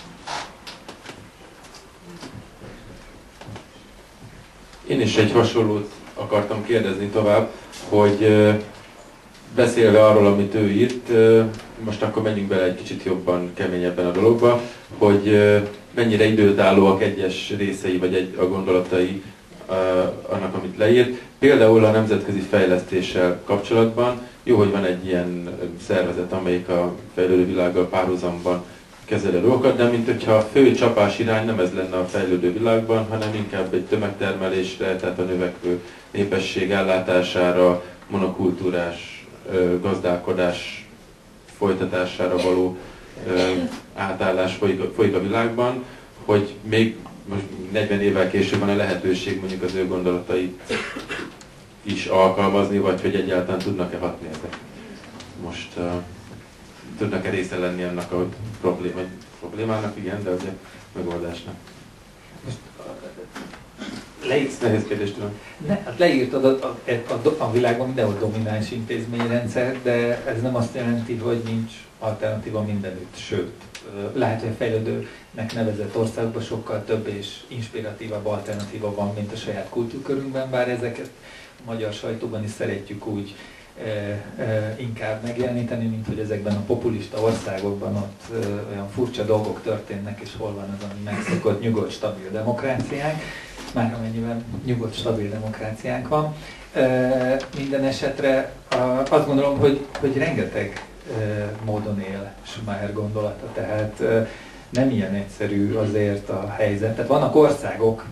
Én is egy hasonlót akartam kérdezni tovább, hogy beszélve arról, amit ő írt, most akkor menjünk bele egy kicsit jobban, keményebben a dologba, hogy mennyire időtállóak egyes részei, vagy a gondolatai annak, amit leírt. Például a nemzetközi fejlesztéssel kapcsolatban jó, hogy van egy ilyen szervezet, amelyik a fejlődő világgal párhuzamban kezeli a dolgokat, de mint hogyha a fő csapás irány nem ez lenne a fejlődő világban, hanem inkább egy tömegtermelésre, tehát a növekvő népesség ellátására, monokultúrás gazdálkodás folytatására való átállás folyik a világban, hogy még most 40 évvel később van a lehetőség mondjuk az ő gondolatait is alkalmazni, vagy hogy egyáltalán tudnak-e hatni ezek. most tudnak-e része lenni annak a problémának, igen, de ugye megoldásnak. Most Nehéz kérdést tudom. Hát leírtad a világban mindenhol domináns intézményrendszer, de ez nem azt jelenti, hogy nincs alternatíva mindenütt. Sőt, lehet, hogy a fejlődőnek nevezett országokban sokkal több és inspiratívabb alternatíva van, mint a saját kultúrkörünkben, bár ezeket a magyar sajtóban is szeretjük úgy inkább megjeleníteni, mint hogy ezekben a populista országokban ott olyan furcsa dolgok történnek, és hol van az, ami megszokott nyugodt, stabil demokráciánk, már amennyiben nyugodt, stabil demokráciánk van. Minden esetre azt gondolom, hogy rengeteg módon él Schumacher gondolata, tehát nem ilyen egyszerű azért a helyzet. Tehát vannak országok,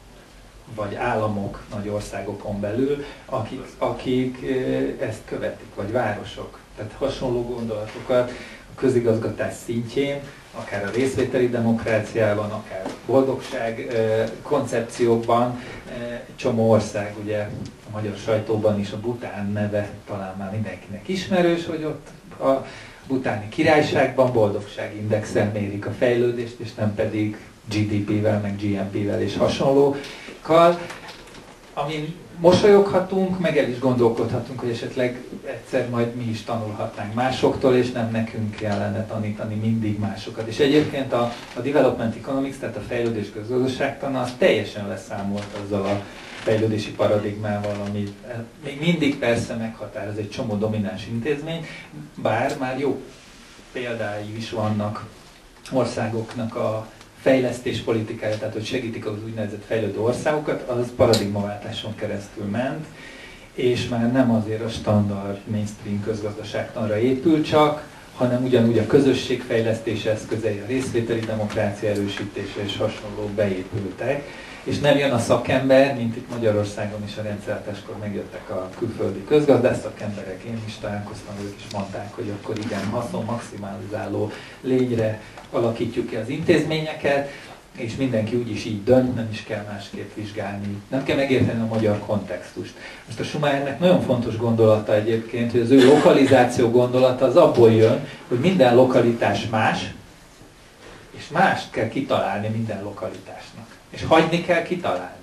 vagy államok nagy országokon belül, akik ezt követik, vagy városok. Tehát hasonló gondolatokat a közigazgatás szintjén, akár a részvételi demokráciában, akár boldogság koncepciókban, csomó ország, ugye a magyar sajtóban is a Bhután neve talán már mindenkinek ismerős, hogy ott a Bhutáni Királyságban boldogságindexel mérik a fejlődést, és nem pedig GDP-vel, meg GNP-vel és hasonlókkal, amin mosolyoghatunk, meg el is gondolkodhatunk, hogy esetleg egyszer majd mi is tanulhatnánk másoktól, és nem nekünk kellene tanítani mindig másokat. És egyébként a Development Economics, tehát a fejlődés közgazdaságtana, az teljesen leszámolt azzal a fejlődési paradigmával, ami még mindig persze meghatároz egy csomó domináns intézmény, bár már jó példái is vannak országoknak a fejlesztés politikája, tehát hogy segítik az úgynevezett fejlődő országokat, az paradigmaváltáson keresztül ment, és már nem azért a standard mainstream közgazdaságtanra épül csak, hanem ugyanúgy a közösségfejlesztés eszközei, a részvételi demokrácia erősítése és hasonló beépültek, és nem jön a szakember, mint itt Magyarországon is a rendszerváltáskor megjöttek a külföldi közgazdász szakemberek, én is találkoztam, ők is mondták, hogy akkor igen, haszon maximalizáló lényre alakítjuk ki az intézményeket, és mindenki úgyis így dönt, nem is kell másképp vizsgálni, nem kell megérteni a magyar kontextust. Most a Schumachernek nagyon fontos gondolata egyébként, hogy az ő lokalizáció gondolata az abból jön, hogy minden lokalitás más, és mást kell kitalálni minden lokalitásnak. És hagyni kell kitalálni.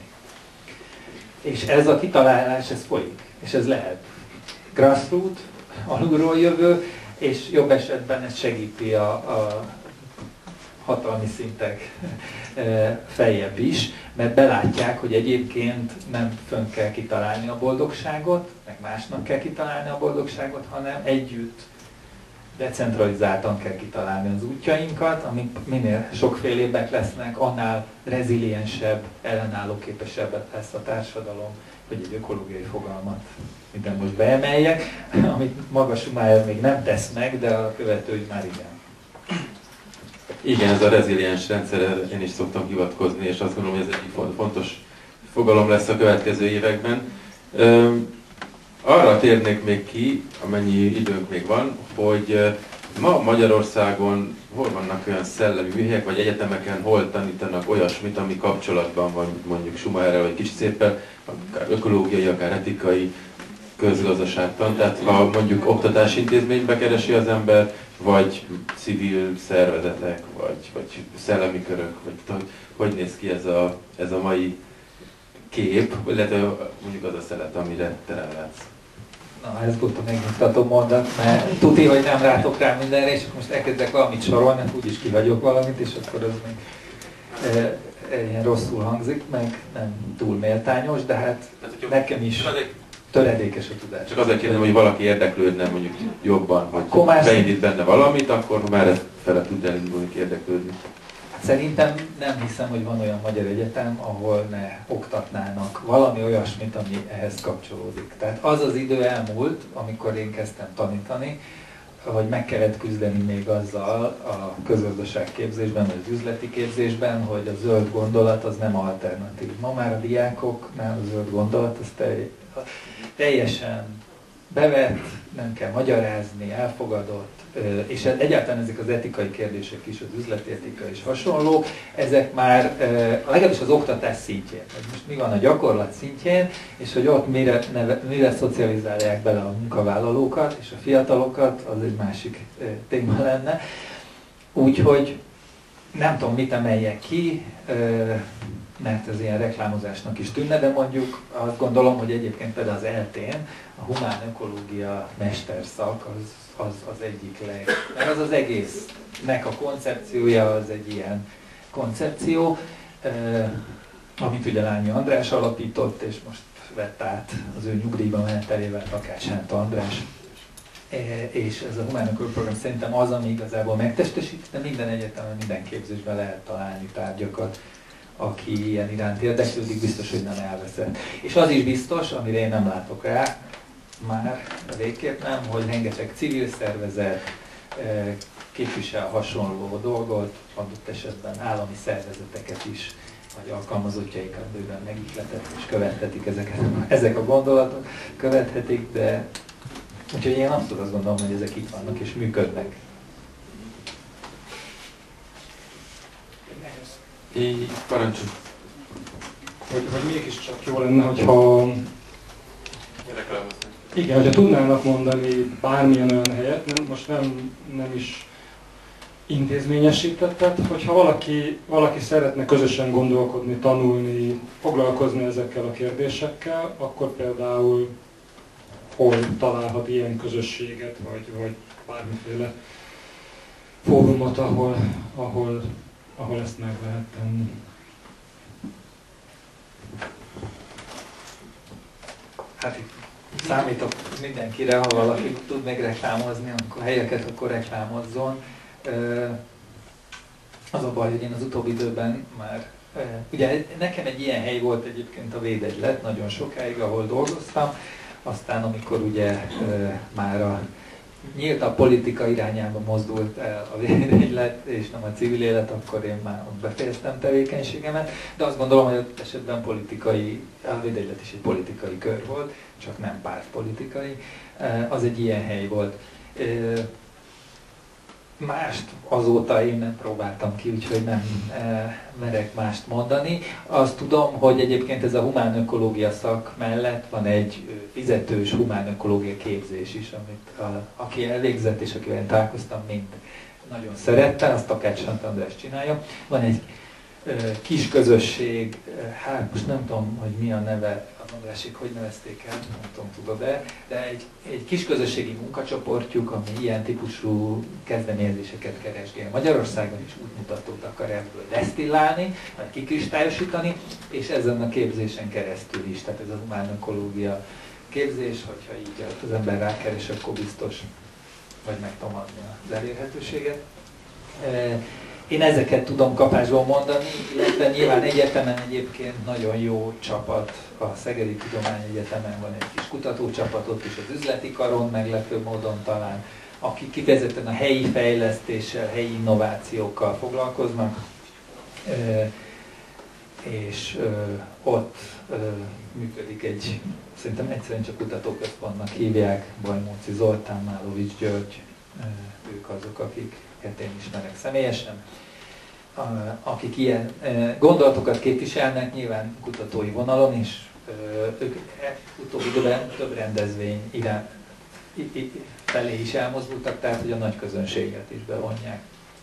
És ez a kitalálás, ez folyik. És ez lehet grassroot, alulról jövő, és jobb esetben ez segíti a hatalmi szintek feljebb is, mert belátják, hogy egyébként nem fönn kell kitalálni a boldogságot, meg másnak kell kitalálni a boldogságot, hanem együtt decentralizáltan kell kitalálni az útjainkat, amik minél sokfélébbek lesznek, annál reziliensebb, ellenállóképesebb lesz a társadalom, hogy egy ökológiai fogalmat minden most beemeljek, amit maga Schumacher még nem tesz meg, de a követői már igen. Igen, ez a reziliens rendszerre én is szoktam hivatkozni, és azt gondolom, hogy ez egy fontos fogalom lesz a következő években. Arra térnék még ki, amennyi időnk még van, hogy ma Magyarországon hol vannak olyan szellemi műhelyek, vagy egyetemeken hol tanítanak olyasmit, ami kapcsolatban van mondjuk Schumacherrel, vagy kis szépen, akár ökológiai, akár etikai, közgazdaságtan. Tehát ha mondjuk oktatási intézménybe keresi az ember, vagy civil szervezetek, vagy szellemi körök, vagy hogy néz ki ez a mai kép, illetve mondjuk az a szelet, amire te rálátsz. Na, ez volt a megnyugtató mondat, mert tudni, hogy nem rátok rá mindenre, és most elkezdek valamit sorolni, úgyis kihagyok valamit, és akkor az még ilyen rosszul hangzik, meg nem túl méltányos, de hát nekem is töredékes a tudás. Csak azért kérdezem, hogy valaki érdeklődne mondjuk jobban, hogy beindít benne valamit, akkor már fele tud elindulni, érdeklődni. Szerintem nem hiszem, hogy van olyan magyar egyetem, ahol ne oktatnának valami olyasmit, ami ehhez kapcsolódik. Tehát az az idő elmúlt, amikor én kezdtem tanítani, hogy meg kellett küzdeni még azzal a közgazdaságképzésben, vagy az üzleti képzésben, hogy a zöld gondolat az nem alternatív. Ma már a diákoknál a zöld gondolat az teljesen bevett, nem kell magyarázni, elfogadott, és egyáltalán ezek az etikai kérdések is, az üzletetika és hasonlók, ezek már legalábbis az oktatás szintjén, hogy most mi van a gyakorlat szintjén, és hogy ott mire szocializálják bele a munkavállalókat és a fiatalokat, az egy másik téma lenne. Úgyhogy nem tudom, mit emeljek ki, mert ez ilyen reklámozásnak is tűnne, de mondjuk azt gondolom, hogy egyébként például az ELTE-n a humán ökológia mesterszak az egyik mert az az egésznek a koncepciója, az egy ilyen koncepció, amit ugye Lányi András alapított, és most vett át az ő nyugdíjba menetelével Takács András. És ez a humán ökológia program szerintem az, ami igazából megtestesít, de minden egyetemen, minden képzésben lehet találni tárgyakat, aki ilyen iránt érdeklődik, biztos, hogy nem elveszett. És az is biztos, amire én nem látok rá, már végképp nem, hogy rengeteg civil szervezet képvisel hasonló dolgot, adott esetben állami szervezeteket is, vagy alkalmazottjaikat bőven megihletetik és követhetik ezek a gondolatok, követhetik, de úgyhogy én abszolút azt gondolom, hogy ezek itt vannak és működnek. Így parancsol. Hogy mégiscsak jó lenne, hogyha... Igen, hogyha tudnának mondani bármilyen olyan helyet, most nem is intézményesítettet, hogyha valaki szeretne közösen gondolkodni, tanulni, foglalkozni ezekkel a kérdésekkel, akkor például hol találhat ilyen közösséget, vagy bármiféle fórumot, ahol ezt meg lehet tenni. Hát számítok mindenkire, ha valaki tud még reklámozni, akkor helyeket, akkor reklámozzon. Az a baj, hogy én az utóbbi időben már... Ugye nekem egy ilyen hely volt egyébként a Védegylet nagyon sokáig, ahol dolgoztam. Aztán amikor ugye már nyílt a politika irányába mozdult el a Védegylet, és nem a civil élet, akkor én már ott befejeztem tevékenységemet. De azt gondolom, hogy ott esetben a Védegylet is egy politikai kör volt, csak nem pártpolitikai. Az egy ilyen hely volt. Mást azóta én nem próbáltam ki, úgyhogy nem merek mást mondani. Azt tudom, hogy egyébként ez a humán ökológia szak mellett van egy fizetős humán ökológia képzés is, amit aki elvégzett és akivel én találkoztam, mind nagyon szerette, azt Takács András csinálja. Van egy kis közösség, hát most nem tudom, hogy mi a neve, az Andrásik hogy nevezték el, nem tudom, tudod-e, de egy kis közösségi munkacsoportjuk, ami ilyen típusú kezdeményezéseket keresgél Magyarországon, is útmutatót akar ebből desztillálni, vagy kikristályosítani, és ezen a képzésen keresztül is, tehát ez a humán ökológia képzés, hogyha így az ember rákeres, akkor biztos, vagy meg tudom adni az elérhetőséget. Én ezeket tudom kapásból mondani, illetve nyilván egyetemen egyébként nagyon jó csapat, a Szegedi Tudományegyetemen van egy kis kutatócsapat, ott is az üzleti karon meglepő módon talán, akik kifejezetten a helyi fejlesztéssel, helyi innovációkkal foglalkoznak, és ott működik egy, szerintem egyszerűen csak kutatóközpontnak hívják, Bajmóci Zoltán, Málovics György, ők azok, akiket én ismerek személyesen, akik ilyen gondolatokat képviselnek, nyilván kutatói vonalon is, ők utóbbi időben több rendezvény felé is elmozdultak, tehát hogy a nagy közönséget is bevonják.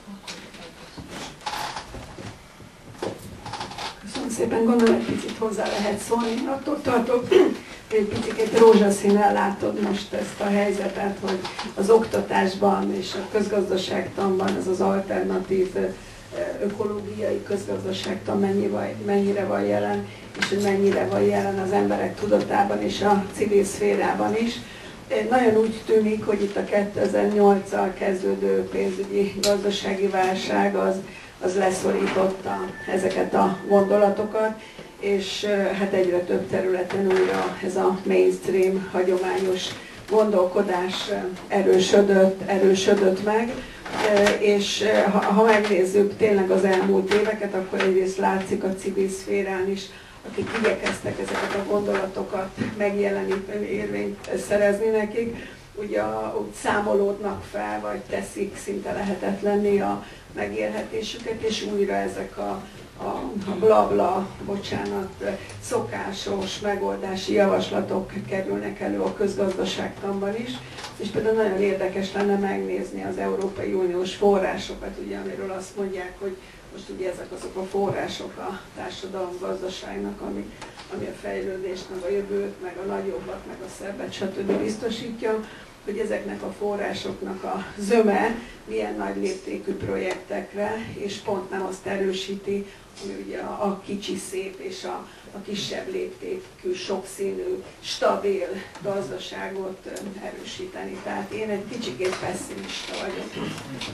Köszönöm szépen, gondolom egy picit hozzá lehet szólni. Attól tartok, hogy egy picit rózsaszínnel látod most ezt a helyzetet, hogy az oktatásban és a közgazdaságtanban ez az alternatív ökológiai közgazdaságtan mennyire van jelen, és hogy mennyire van jelen az emberek tudatában és a civil szférában is. Nagyon úgy tűnik, hogy itt a 2008-al kezdődő pénzügyi gazdasági válság az leszorította ezeket a gondolatokat, és hát egyre több területen újra ez a mainstream, hagyományos gondolkodás erősödött meg, és ha megnézzük tényleg az elmúlt éveket, akkor egyrészt látszik a civil szférán is, akik igyekeztek ezeket a gondolatokat megjeleníteni, érvényt szerezni nekik, ugye úgy számolódnak fel, vagy teszik szinte lehetetlenné a megélhetésüket, és újra ezek a blabla, bocsánat, szokásos megoldási javaslatok kerülnek elő a közgazdaságtanban is, és például nagyon érdekes lenne megnézni az Európai Uniós forrásokat, ugye, amiről azt mondják, hogy most ugye ezek azok a források a társadalom-gazdaságnak, ami a fejlődést, meg a jövőt, meg a nagyobbat, meg a szebbet, stb. Biztosítja, hogy ezeknek a forrásoknak a zöme milyen nagy léptékű projektekre, és pont nem azt erősíti, ami ugye a kicsi szép és a kisebb léptékű, sokszínű, stabil gazdaságot erősíteni. Tehát én egy kicsikét pessimista vagyok.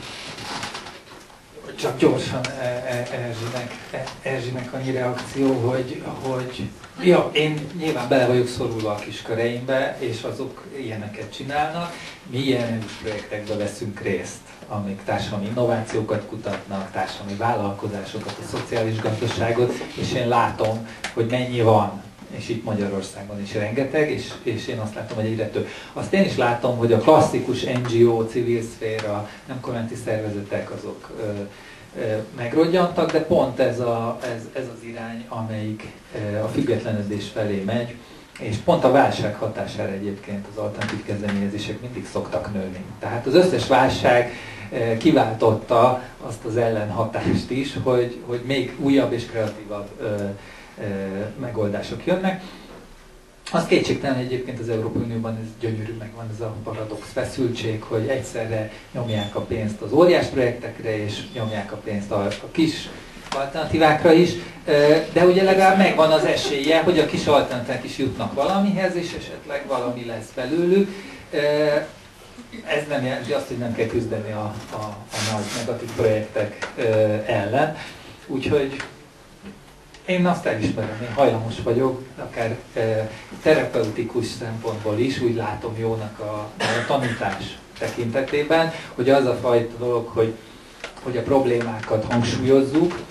Csak gyorsan Erzsinek annyi reakció, hogy ja, én nyilván bele vagyok szorulva a kisköreimbe, és azok ilyeneket csinálnak. Mi ilyen projektekbe veszünk részt, amik társadalmi innovációkat kutatnak, társadalmi vállalkozásokat, a szociális gazdaságot, és én látom, hogy mennyi van, és itt Magyarországon is rengeteg, és én azt látom, hogy egyre több. Azt én is látom, hogy a klasszikus NGO, civil szféra, nem kormányzati szervezetek azok megrodjantak, de pont ez az irány, amelyik a függetlenedés felé megy, és pont a válság hatására egyébként az alternatív kezdeményezések mindig szoktak nőni. Tehát az összes válság kiváltotta azt az ellenhatást is, hogy még újabb és kreatívabb megoldások jönnek. Az kétségtelen egyébként az Európai Unióban ez gyönyörű, megvan ez a paradox feszültség, hogy egyszerre nyomják a pénzt az óriás projektekre, és nyomják a pénzt a kis alternatívákra is, de ugye legalább megvan az esélye, hogy a kis alternatívák is jutnak valamihez, és esetleg valami lesz belőlük. Ez nem jelenti azt, hogy nem kell küzdeni a nagy negatív projektek ellen. Úgyhogy én azt elismerem, én hajlamos vagyok, akár terapeutikus szempontból is, úgy látom jónak a tanítás tekintetében, hogy az a fajta dolog, hogy a problémákat hangsúlyozzuk,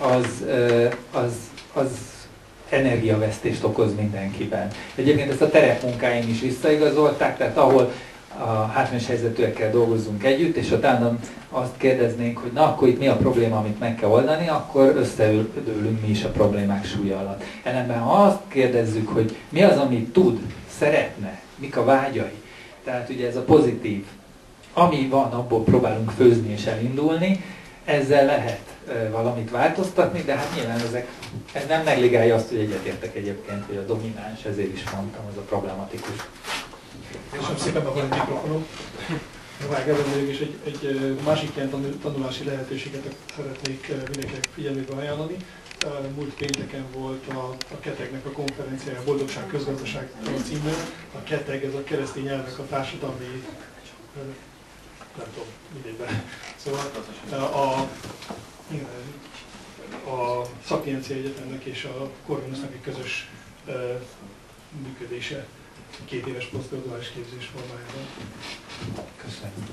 az energiavesztést okoz mindenkiben. Egyébként ezt a terepmunkáim is visszaigazolták, tehát ahol a hátrányos helyzetűekkel dolgozzunk együtt, és utána azt kérdeznénk, hogy na, akkor itt mi a probléma, amit meg kell oldani, akkor összedőlünk mi is a problémák súlya alatt. Ellenben, ha azt kérdezzük, hogy mi az, amit tud, szeretne, mik a vágyai, tehát ugye ez a pozitív, ami van, abból próbálunk főzni és elindulni, ezzel lehet valamit változtatni, de hát nyilván ez nem negligálja azt, hogy egyetértek egyébként, hogy a domináns, ezért is mondtam, az a problematikus. Köszönöm szépen, van egy mikrofonom. Vágában vagyok, és egy másik ilyen tanulási lehetőséget szeretnék mindenkinek figyelmébe ajánlani. Múlt pénteken volt a KETEG-nek a konferenciája, a Boldogság Közgazdaság címmel. A KETEG, ez a keresztény elvek a társadalmi, nem tudom, mindegyben. Szóval a Szapiencia Egyetemnek és a Corvinusnak egy közös működése 2 éves posztgraduális képzés formájában. Köszönöm.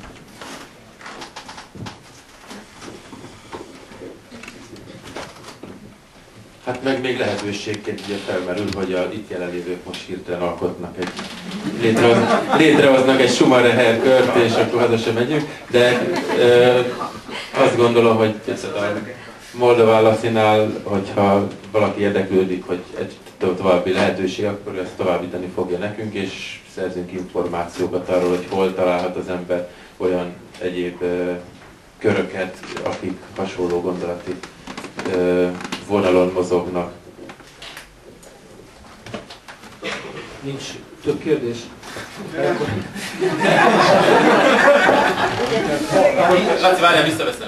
Hát meg még lehetőségként ugye felmerül, hogy a itt jelenlévők most hirtelen alkotnak létrehoznak egy Schumacher kört, és akkor haza sem megyünk, de azt gondolom, hogy a Moldova válaszinál, hogyha valaki érdeklődik, hogy egy további lehetőség, akkor ezt továbbítani fogja nekünk, és szerzünk információkat arról, hogy hol találhat az ember olyan egyéb köröket, akik hasonló gondolati vonalon mozognak. Nincs több kérdés? Laci, várjál, visszaveszem.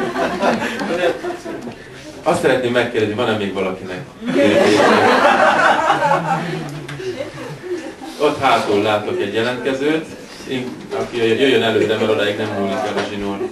Azt szeretném megkérdezni, van-e még valakinek kérdése? Ott hátul látok egy jelentkezőt, aki jöjjön előre, mert odáig nem múlik el a zsinór.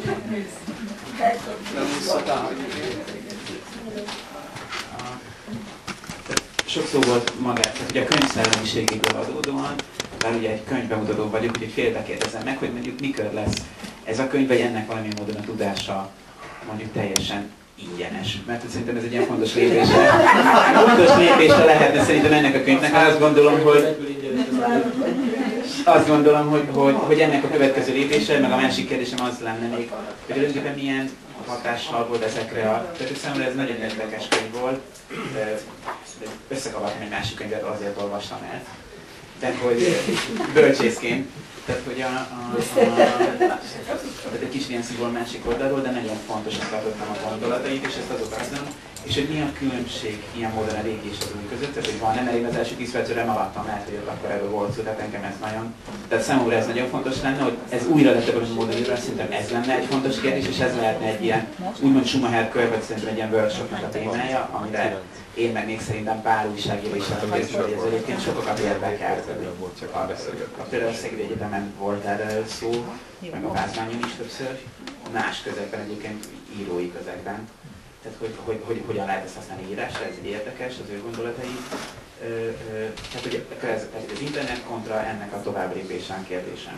Sok szó volt magát, hogy a könyv szellemiségéből adódóan, bár ugye egy könyvbemutató vagyok, úgyhogy félbe kérdezem meg, hogy mondjuk mikor lesz ez a könyv, vagy ennek valamilyen módon a tudása mondjuk teljesen ingyenes. Mert szerintem ez egy ilyen fontos lépésre lehetne szerintem ennek a könyvnek, azt gondolom, hogy várok, hogy Azt gondolom, hogy ennek a következő lépése, meg a másik kérdésem az lenne még, hogy tulajdonképpen milyen hatással volt ezekre a... Tehát számomra ez nagyon érdekes könyv volt. Összekavartam egy másik könyvet, azért olvastam el. Tehát, hogy bölcsészként. Tehát, hogy tehát egy kis ilyen szigor másik oldalról, de nagyon fontosan tartottam a gondolatait, és ezt azok azon, és hogy mi a különbség ilyen módon a régi és az új között, tehát hogy van, nem elég az első 10 percre magadtam át, hogy akkor erről volt szó, tehát engem ez nagyon, tehát számomra ez nagyon fontos lenne, hogy ez újra lett ebben a módon írva, szerintem ez lenne egy fontos kérdés, és ez lehetne egy ilyen, úgymond Schumacher kör, vagy szerintem egy ilyen workshopnak a témája, amire én meg még szerintem pár újságíró is adom részt, hogy ez egyébként sokakat érdekel. Például a Szegedi Egyetemen volt erről szó, meg a Vázmányon is többször, más közegben egyébként írói közegben. Tehát hogy hogyan lehet ezt használni írásra, ez érdekes, az ő gondolatai. Tehát hogy ez az internet kontra ennek a továbblépésen kérdésem.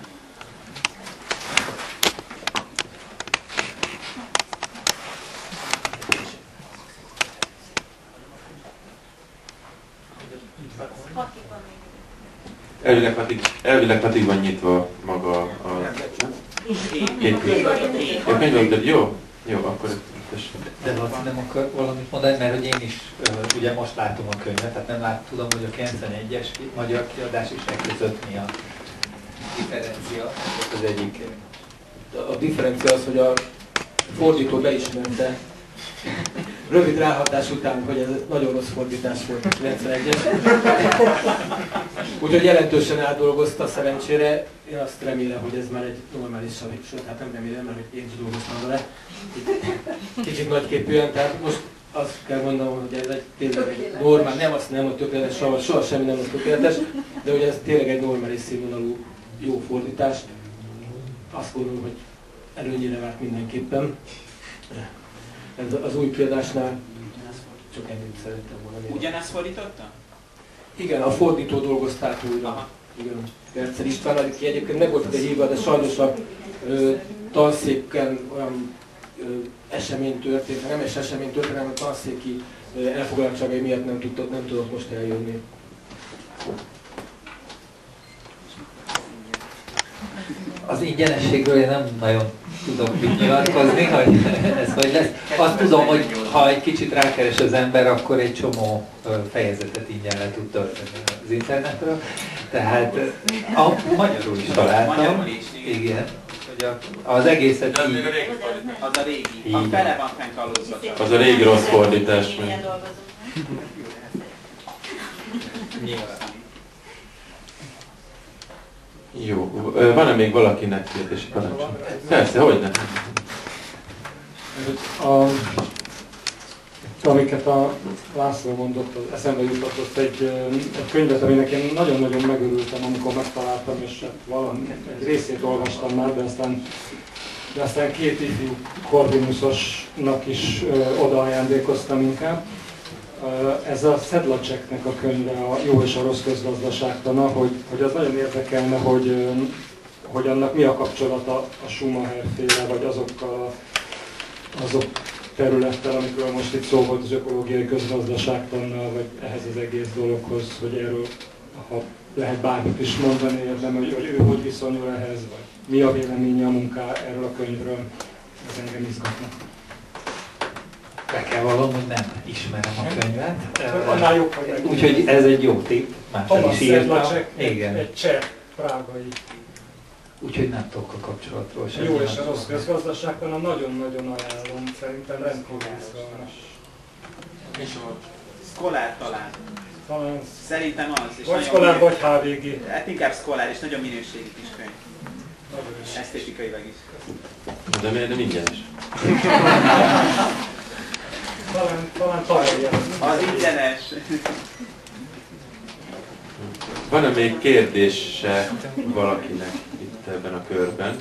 Elvileg hatig van nyitva maga a képviselő. A könyv, jó? Jó, akkor de Laci nem akar valamit mondani, mert hogy én is ugye most látom a könyvet, tehát nem tudom, hogy a 91-es magyar kiadás is között mi a differencia. Az egyik. A differencia az, hogy a fordító beismerte rövid ráhatás után, hogy ez nagyon rossz fordítás volt a 91-es. Úgyhogy jelentősen átdolgozta szerencsére. Én azt remélem, hogy ez már egy normálisabb, sőt, hát nem remélem, mert én is dolgoztam vele. Kicsit nagyképűen, tehát most azt kell mondanom, hogy ez egy tényleg egy normál, nem azt nem, hogy tökéletes, soha semmi nem volt tökéletes, de ugye ez tényleg egy normális színvonalú jó fordítás. Azt gondolom, hogy előnyére várt mindenképpen. Ez az új kiadásnál csak ennyit szerettem volna. Ugyanezt fordította? Igen, a fordító dolgozta át újra. Igen, Percer István, aki egyébként meg volt ide hívva, de sajnos a tanszéken olyan esemény történt, nem is esemény történt, hanem a tanszéki elfoglaltságai miatt nem tudott most eljönni. Az ingyenességről én nem nagyon tudok mit nyilatkozni, hogy ez hogy lesz. Azt tudom, hogy ha egy kicsit rákeres az ember, akkor egy csomó fejezetet ingyen le tud tölteni az internetről. Tehát magyarul is találtam. Magyarul is, igen. Hogy az egészet így... Az a régi. A fele van fent aludva. Az a régi rossz fordítás. Jó. Van-e még valakinek kérdési parancsa? Persze, hogyne. Amiket a László mondott, az eszembe jutatott egy könyvet, aminek én nagyon-nagyon megörültem, amikor megtaláltam, és hát valami egy részét olvastam már, de aztán két ifjú Corvinusosnak is odaajándékoztam inkább. Ez a Sedlaceknek a könyve, a Jó és a rossz közgazdaságtana, hogy az nagyon érdekelne, hogy annak mi a kapcsolata a Schumacher-féle, vagy azok területtel, amikor most itt szó volt az ökológiai közgazdaságtannal, vagy ehhez az egész dologhoz, hogy erről, ha lehet bármit is mondani, érdem, hogy ő hogy viszonyul ehhez, vagy mi a véleménye a munká erről a könyvről, ez engem izgatna. Be kell vallanom, hogy nem ismerem a könyvet. Annál jobb, hogy úgyhogy ez egy jó tipp. Másra is írtam. Igen. Egy cseh prágai. Úgyhogy nem tudok a kapcsolatról sem. Jó és a rossz közgazdaságban, nagyon-nagyon ajánlom, szerintem rendkívül izgalmas. Szkolár talán. Talán Szerintem az. És vagy Szkolár, vagy HVG. Hát inkább Szkolár, és nagyon minőségi kis könyv. Nagyon is. Esztétikailag is. De miért nem ingyenes? Talán találja. Az ingyenes. Van-e még kérdése valakinek itt ebben a körben?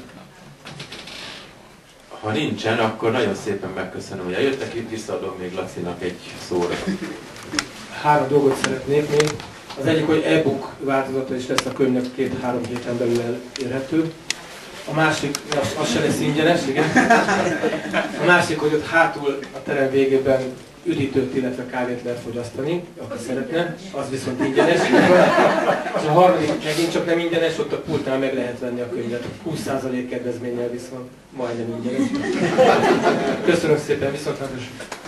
Ha nincsen, akkor nagyon szépen megköszönöm, hogy eljöttek, itt visszaadom még Lacinak egy szóra. 3 dolgot szeretnék még. Az egyik, hogy e-book változata is lesz a könyvnek 2-3 héten belül elérhető. A másik, az se lesz ingyenes, igen. A másik, hogy ott hátul a terem végében üdítőt, illetve kávét lehet fogyasztani, aki szeretne, az viszont ingyenes. És a harmadik megint csak nem ingyenes, ott a pultnál meg lehet venni a könyvet. 20% kedvezménnyel viszont majdnem ingyenes. Köszönöm szépen, viszontlátásra!